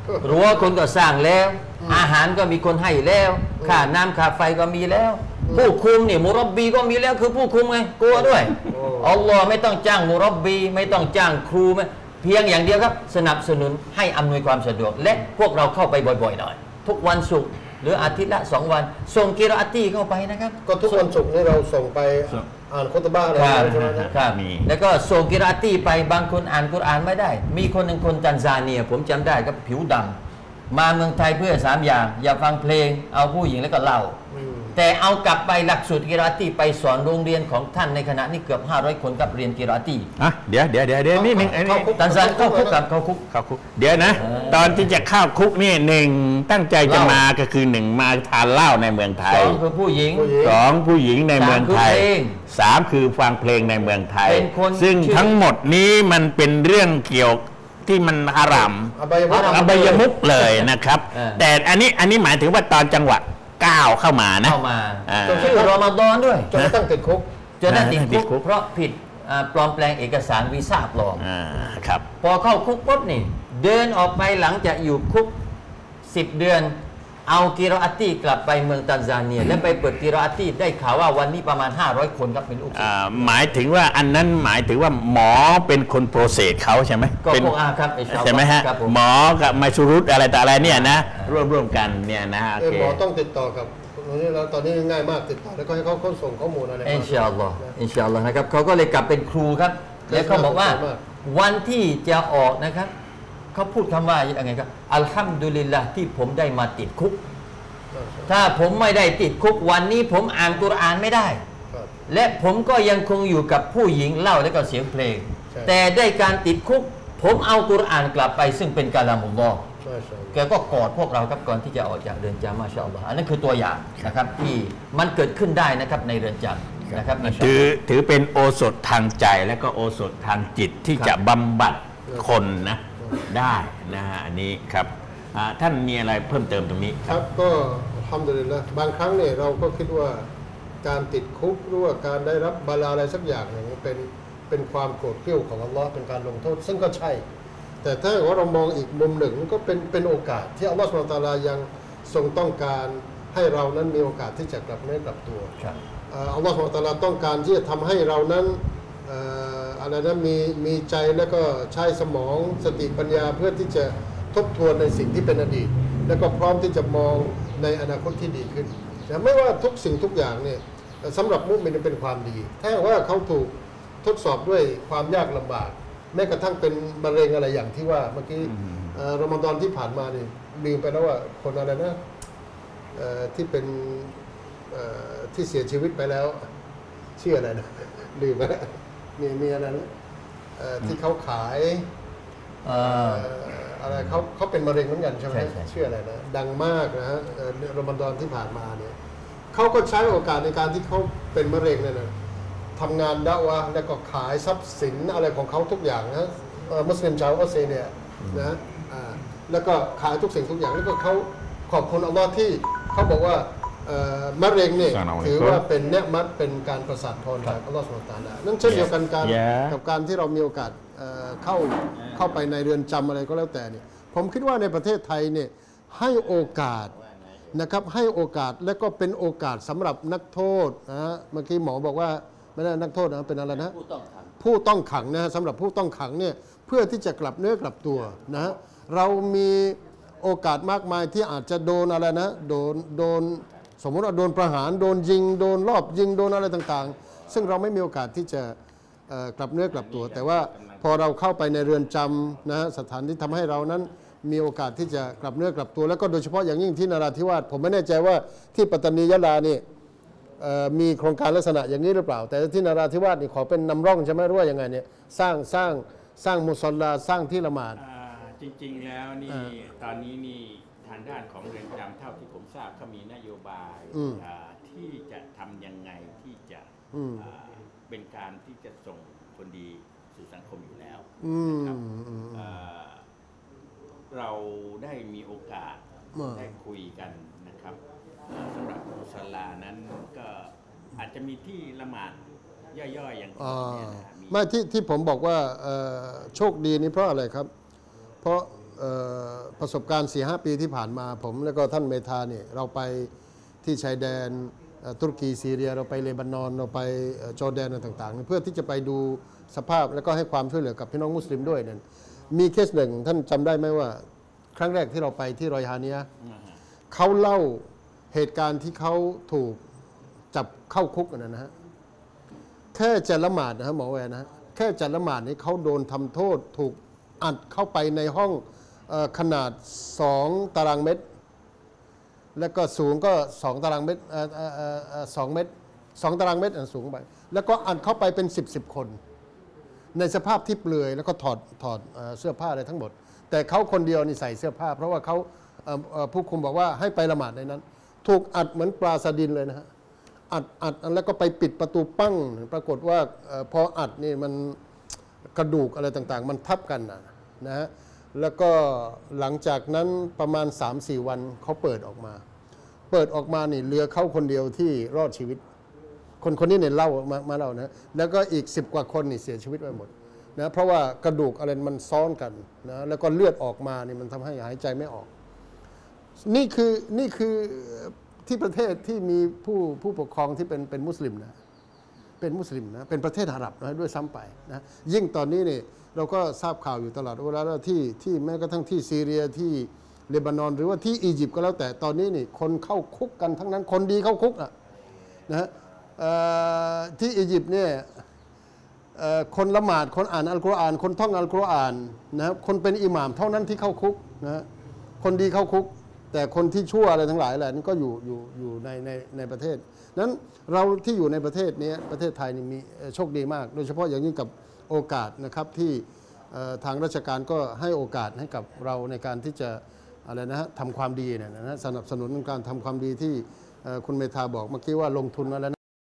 รั้วคนก็สร้างแล้ว อาหารก็มีคนให้แล้วค่าน้ำค่าไฟก็มีแล้ว ผู้คุมนี่มุรบบีก็มีแล้วคือผู้คุมไงกลัวด้วยอัลลอฮ์ไม่ต้องจ้างมุรบบีไม่ต้องจ้างครูไม่เพียงอย่างเดียวครับสนับสนุนให้อำนวยความสะดวกและพวกเราเข้าไปบ่อยๆหน่อยทุกวันศุกร์หรืออาทิตย์ละสองวันส่งกิรออาตีเข้าไปนะครับก็ทุกวันศุกร์นี่เราส่งไปอ่านคุตบะอะไรใช่ไหมครับมีแล้วก็ส่งกิรออาตีไปบางคนอ่านกุรอานไม่ได้ มีคนหนึ่งคนตันซาเนียผมจำได้ครับผิวดำมาเมืองไทยเพื่อสามอย่างอย่าฟังเพลงเอาผู้หญิงแล้วก็เล่าแต่เอากลับไปหลักสูตรกิรออาตีไปสอนโรงเรียนของท่านในขณะนี้เกือบห้าร้อยคนกับเรียนกิรออาตีอ่ะเดี๋ยวเดี๋ยวเดี๋ยวเดี๋ยวนี่หนึ่งตันซานเข้าคุกกับเข้าคุกเข้าคุกเดี๋ยวนะตอนที่จะเข้าคุกนี่หนึ่งตั้งใจจะมาก็คือหนึ่งมาทานเหล้าในเมืองไทยสองคือผู้หญิงสองผู้หญิงในเมืองไทยสามคือฟังเพลงในเมืองไทยซึ่งทั้งหมดนี้มันเป็นเรื่องเกี่ยวที่มันฮารามอบายมุกเลยนะครับแต่อันนี้อันนี้หมายถึงว่าตอนจังหวะก้าวเข้ามานะเข้ามาจนชื่อรอมฎอนด้วยจนตั้งติดคุกจนติดคุกเพราะผิดปลอมแปลงเอกสารวีซ่าปลอมครับพอเข้าคุกปุ๊บนี่เดินออกไปหลังจากอยู่คุกสิบเดือนเอากิรออาตีกลับไปเมืองตันซาเนียและไปเปิดกิรออาตีได้ข่าวว่าวันนี้ประมาณห้าร้อยคนครับเป็นลูกศิษย์หมายถึงว่าอันนั้นหมายถึงว่าหมอเป็นคนโปรเซสเขาใช่ไหมก็คงอาครับใช่ไหมฮะหมอกับไมซูรุตอะไรแต่อะไรเนี่ยนะร่วมร่วมกันเนี่ยนะหมอต้องติดต่อกับตอนนี้เราตอนนี้ง่ายมากติดต่อแล้วก็ให้เขาเขาส่งข้อมูลอะไรอินชาอัลลอฮ์อินชาอัลลอฮ์นะครับเขาก็เลยกลับเป็นครูครับแล้วเขาบอกว่าวันที่จะออกนะครับเขาพูดคำว่าอย่างไงครับอัลฮัมดุลิลละที่ผมได้มาติดคุกถ้าผมไม่ได้ติดคุกวันนี้ผมอ่านกุรอานไม่ได้และผมก็ยังคงอยู่กับผู้หญิงเล่าและก็เสียงเพลงแต่ได้การติดคุกผมเอากุรอานกลับไปซึ่งเป็นกะลามุลลอฮ์แกก็กอดพวกเราครับก่อนที่จะออกจากเรือนจำมาชาอัลลอฮ์อันนั้นคือตัวอย่างนะครับที่มันเกิดขึ้นได้นะครับในเรือนจำนะครับถือถือเป็นโอสถทางใจและก็โอสถทางจิตที่จะบำบัดคนนะได้นะฮะอันนี้ครับท่านมีอะไรเพิ่มเติมตรงนี้ครับก็ทำเลยนะบางครั้งเนี่ยเราก็คิดว่าการติดคุกหรือว่าการได้รับบาลาอะไรสักอย่างหนึ่งเป็นเป็นความโกรธเกรี้ยวของอัลลอฮ์เป็นการลงโทษซึ่งก็ใช่แต่ถ้าว่าเรามองอีกมุมหนึ่งก็เป็นเป็นโอกาสที่อัลลอฮ์ซุบฮานะฮูวะตะอาลายังทรงต้องการให้เรานั้นมีโอกาสที่จะกลับเนื้อกลับตัวอัลลอฮ์ซุบฮานะฮูวะตะอาลาต้องการที่จะทำให้เรานั้นอะไรนะมีมีใจแล้วก็ใช้สมองสติปัญญาเพื่อที่จะทบทวนในสิ่งที่เป็นอดีตแล้วก็พร้อมที่จะมองในอนาคตที่ดีขึ้นนะไม่ว่าทุกสิ่งทุกอย่างเนี่ยสำหรับมุสลิมเป็นความดีถ้าว่าเขาถูกทดสอบด้วยความยากลำบากแม้กระทั่งเป็นมะเร็งอะไรอย่างที่ว่าเมื่อกี้รอมฎอนที่ผ่านมานี่ลืมไปแล้วว่าคนอะไรนะที่เป็นที่เสียชีวิตไปแล้วชื่ออะไรนะลืมไปแล้วมีมีอะไรนะที่เขาขายอะไรเขาเขาเป็นมะเร็งเหมือนกันใช่ไหมชื่ออะไรนะดังมากนะฮะรอมฎอนที่ผ่านมาเนี่ยเขาก็ใช้โอกาสในการที่เขาเป็นมะเร็งเนี่ยนะทำงานดะวะแล้วก็ขายทรัพย์สินอะไรของเขาทุกอย่างนะมุสลิมชาวออสเตรเลียนะแล้วก็ขายทุกสิ่งทุกอย่างแล้วก็เขาขอบคุณอัลลอฮ์ที่เขาบอกว่ามะเร็งเนี่ยถือว่าเป็นเนืมัดเป็นการประสาทพรจากอัลลอฮ์สุบฮานะฮูวะตะอาลานั่นเช่นเดียวกันการกับการที่เรามีโอกาสเข้าเข้าไปในเรือนจำอะไรก็แล้วแต่เนี่ยผมคิดว่าในประเทศไทยเนี่ยให้โอกาสนะครับให้โอกาสและก็เป็นโอกาสสำหรับนักโทษนะฮะเมื่อกี้หมอบอกว่าไม่ได้นักโทษนะเป็นอะไรนะผู้ต้องขังผู้ต้องขังนะฮะสำหรับผู้ต้องขังเนี่ยเพื่อที่จะกลับเนื้อกลับตัวนะฮะเรามีโอกาสมากมายที่อาจจะโดนอะไรนะโดนโดนสมมติว่าโดนประหารโดนยิงโดนรอบยิงโดนอะไรต่างๆซึ่งเราไม่มีโอกาสที่จะกลับเนื้อกลับตัวแต่ว่าพอเราเข้าไปในเรือนจำนะสถานที่ทำให้เรานั้นมีโอกาสที่จะกลับเนื้อกลับตัวแล้วก็โดยเฉพาะอย่างยิ่งที่นราธิวาสผมไม่แน่ใจว่าที่ปัตตานียะลานี่มีโครงการลักษณะอย่างนี้หรือเปล่าแต่ที่นราธิวาสนี่ขอเป็นนำร่องใช่ไหมรู้ว่ายังไงเนี่ยสร้างสร้างสร้างมุศลลาสร้างที่ละหมาดจริงๆแล้วนี่ตอนนี้นี่ทางด้านของเรือนจำเท่าที่ผมทราบเขามีนโยบายที่จะทำยังไงที่จะเป็นการที่จะส่งคนดีสู่สังคมอยู่แล้วนะครับเราได้มีโอกาสได้คุยกันนะครับสำหรับมุศลลานั้นก็อาจจะมีที่ละหมาดย่อยๆอย่างนี้ไม่ที่ที่ผมบอกว่าโชคดีนี่เพราะอะไรครับเพราะเอ่อประสบการณ์ สี่ห้า ปีที่ผ่านมาผมแล้วก็ท่านเมธาเนี่ยเราไปที่ชายแดนเอ่อตุรกีซีเรียเราไปเลบานอนเราไปเอ่อจอร์แดนต่างๆ เพื่อที่จะไปดูสภาพแล้วก็ให้ความช่วยเหลือกับพี่น้องมุสลิมด้วยนั่นมีเคสหนึ่งท่านจำได้ไหมว่าครั้งแรกที่เราไปที่รอยฮาเนียเขาเล่าเหตุการณ์ที่เขาถูกจับเข้าคุกนะฮะแค่จะละหมาดนะฮะหมอแวร์นะฮะแค่จะละหมาดนี้เขาโดนทำโทษถูกอัดเข้าไปในห้องเอ่อขนาดสองตารางเมตร แล้วก็สูงก็สองตารางเมตรเอ่อเอ่อเอ่อเอ่อสองเมตรสองตารางเมตรอันสูงไปแล้วก็อัดเข้าไปเป็นสิบสิบคน ในสภาพที่เปลือยแล้วก็ถอดถอดเอ่อเสื้อผ้าอะไรทั้งหมด แต่เขาคนเดียวนี่ใส่เสื้อผ้า เพราะว่าเขาเอ่อเอ่อผู้คุมบอกว่าให้ไปละหมาดในนั้น ถูกอัดเหมือนปลาสดินเลยนะฮะอัดอัดแล้วก็ไปปิดประตูปั้ง ปรากฏว่าเอ่อพออัดนี่มันกระดูกอะไรต่างๆ มันทับกันนะนะฮะแล้วก็หลังจากนั้นประมาณ สามสี่ วันเขาเปิดออกมา เปิดออกมานี่เหลือเขาคนเดียวที่รอดชีวิต คนคนนี้เนี่ยเล่ามามาเล่านะแล้วก็อีกสิบกว่าคนนี่เสียชีวิตไปหมดนะเพราะว่ากระดูกอะไรมันซ้อนกันนะแล้วก็เลือดออกมานี่มันทำให้หายใจไม่ออก นี่คือนี่คือที่ประเทศที่มีผู้ผู้ปกครองที่เป็นเป็นมุสลิมนะเป็นมุสลิมนะเป็นประเทศอาหรับนะด้วยซ้ำไปนะยิ่งตอนนี้เนี่ยเราก็ทราบข่าวอยู่ตลอดเวลาว่าที่ที่แม้กระทั่งที่ซีเรียที่เลบานอนหรือว่าที่อียิปต์ก็แล้วแต่ตอนนี้นี่คนเข้าคุกกันทั้งนั้นคนดีเข้าคุกอ่ะนะฮะที่อียิปต์เนี่ยคนละหมาดคนอ่านอัลกุรอานคนท่องอัลกุรอานนะคนเป็นอิหม่ามเท่านั้นที่เข้าคุกนะคนดีเข้าคุกแต่คนที่ชั่วอะไรทั้งหลายแหละนี่ก็อยู่อยู่อยู่ในในในประเทศนั้นเราที่อยู่ในประเทศนี้ประเทศไทยนี่มีโชคดีมากโดยเฉพาะอย่างยิ่งกับโอกาสนะครับที่ทางราชการก็ให้โอกาสให้กับเราในการที่จะอะไรนะฮะทำความดีเนี่ยนะสนับสนุนการทำความดีที่คุณเมธาบอกเมื่อกี้ว่าลงทุนมาแล้ว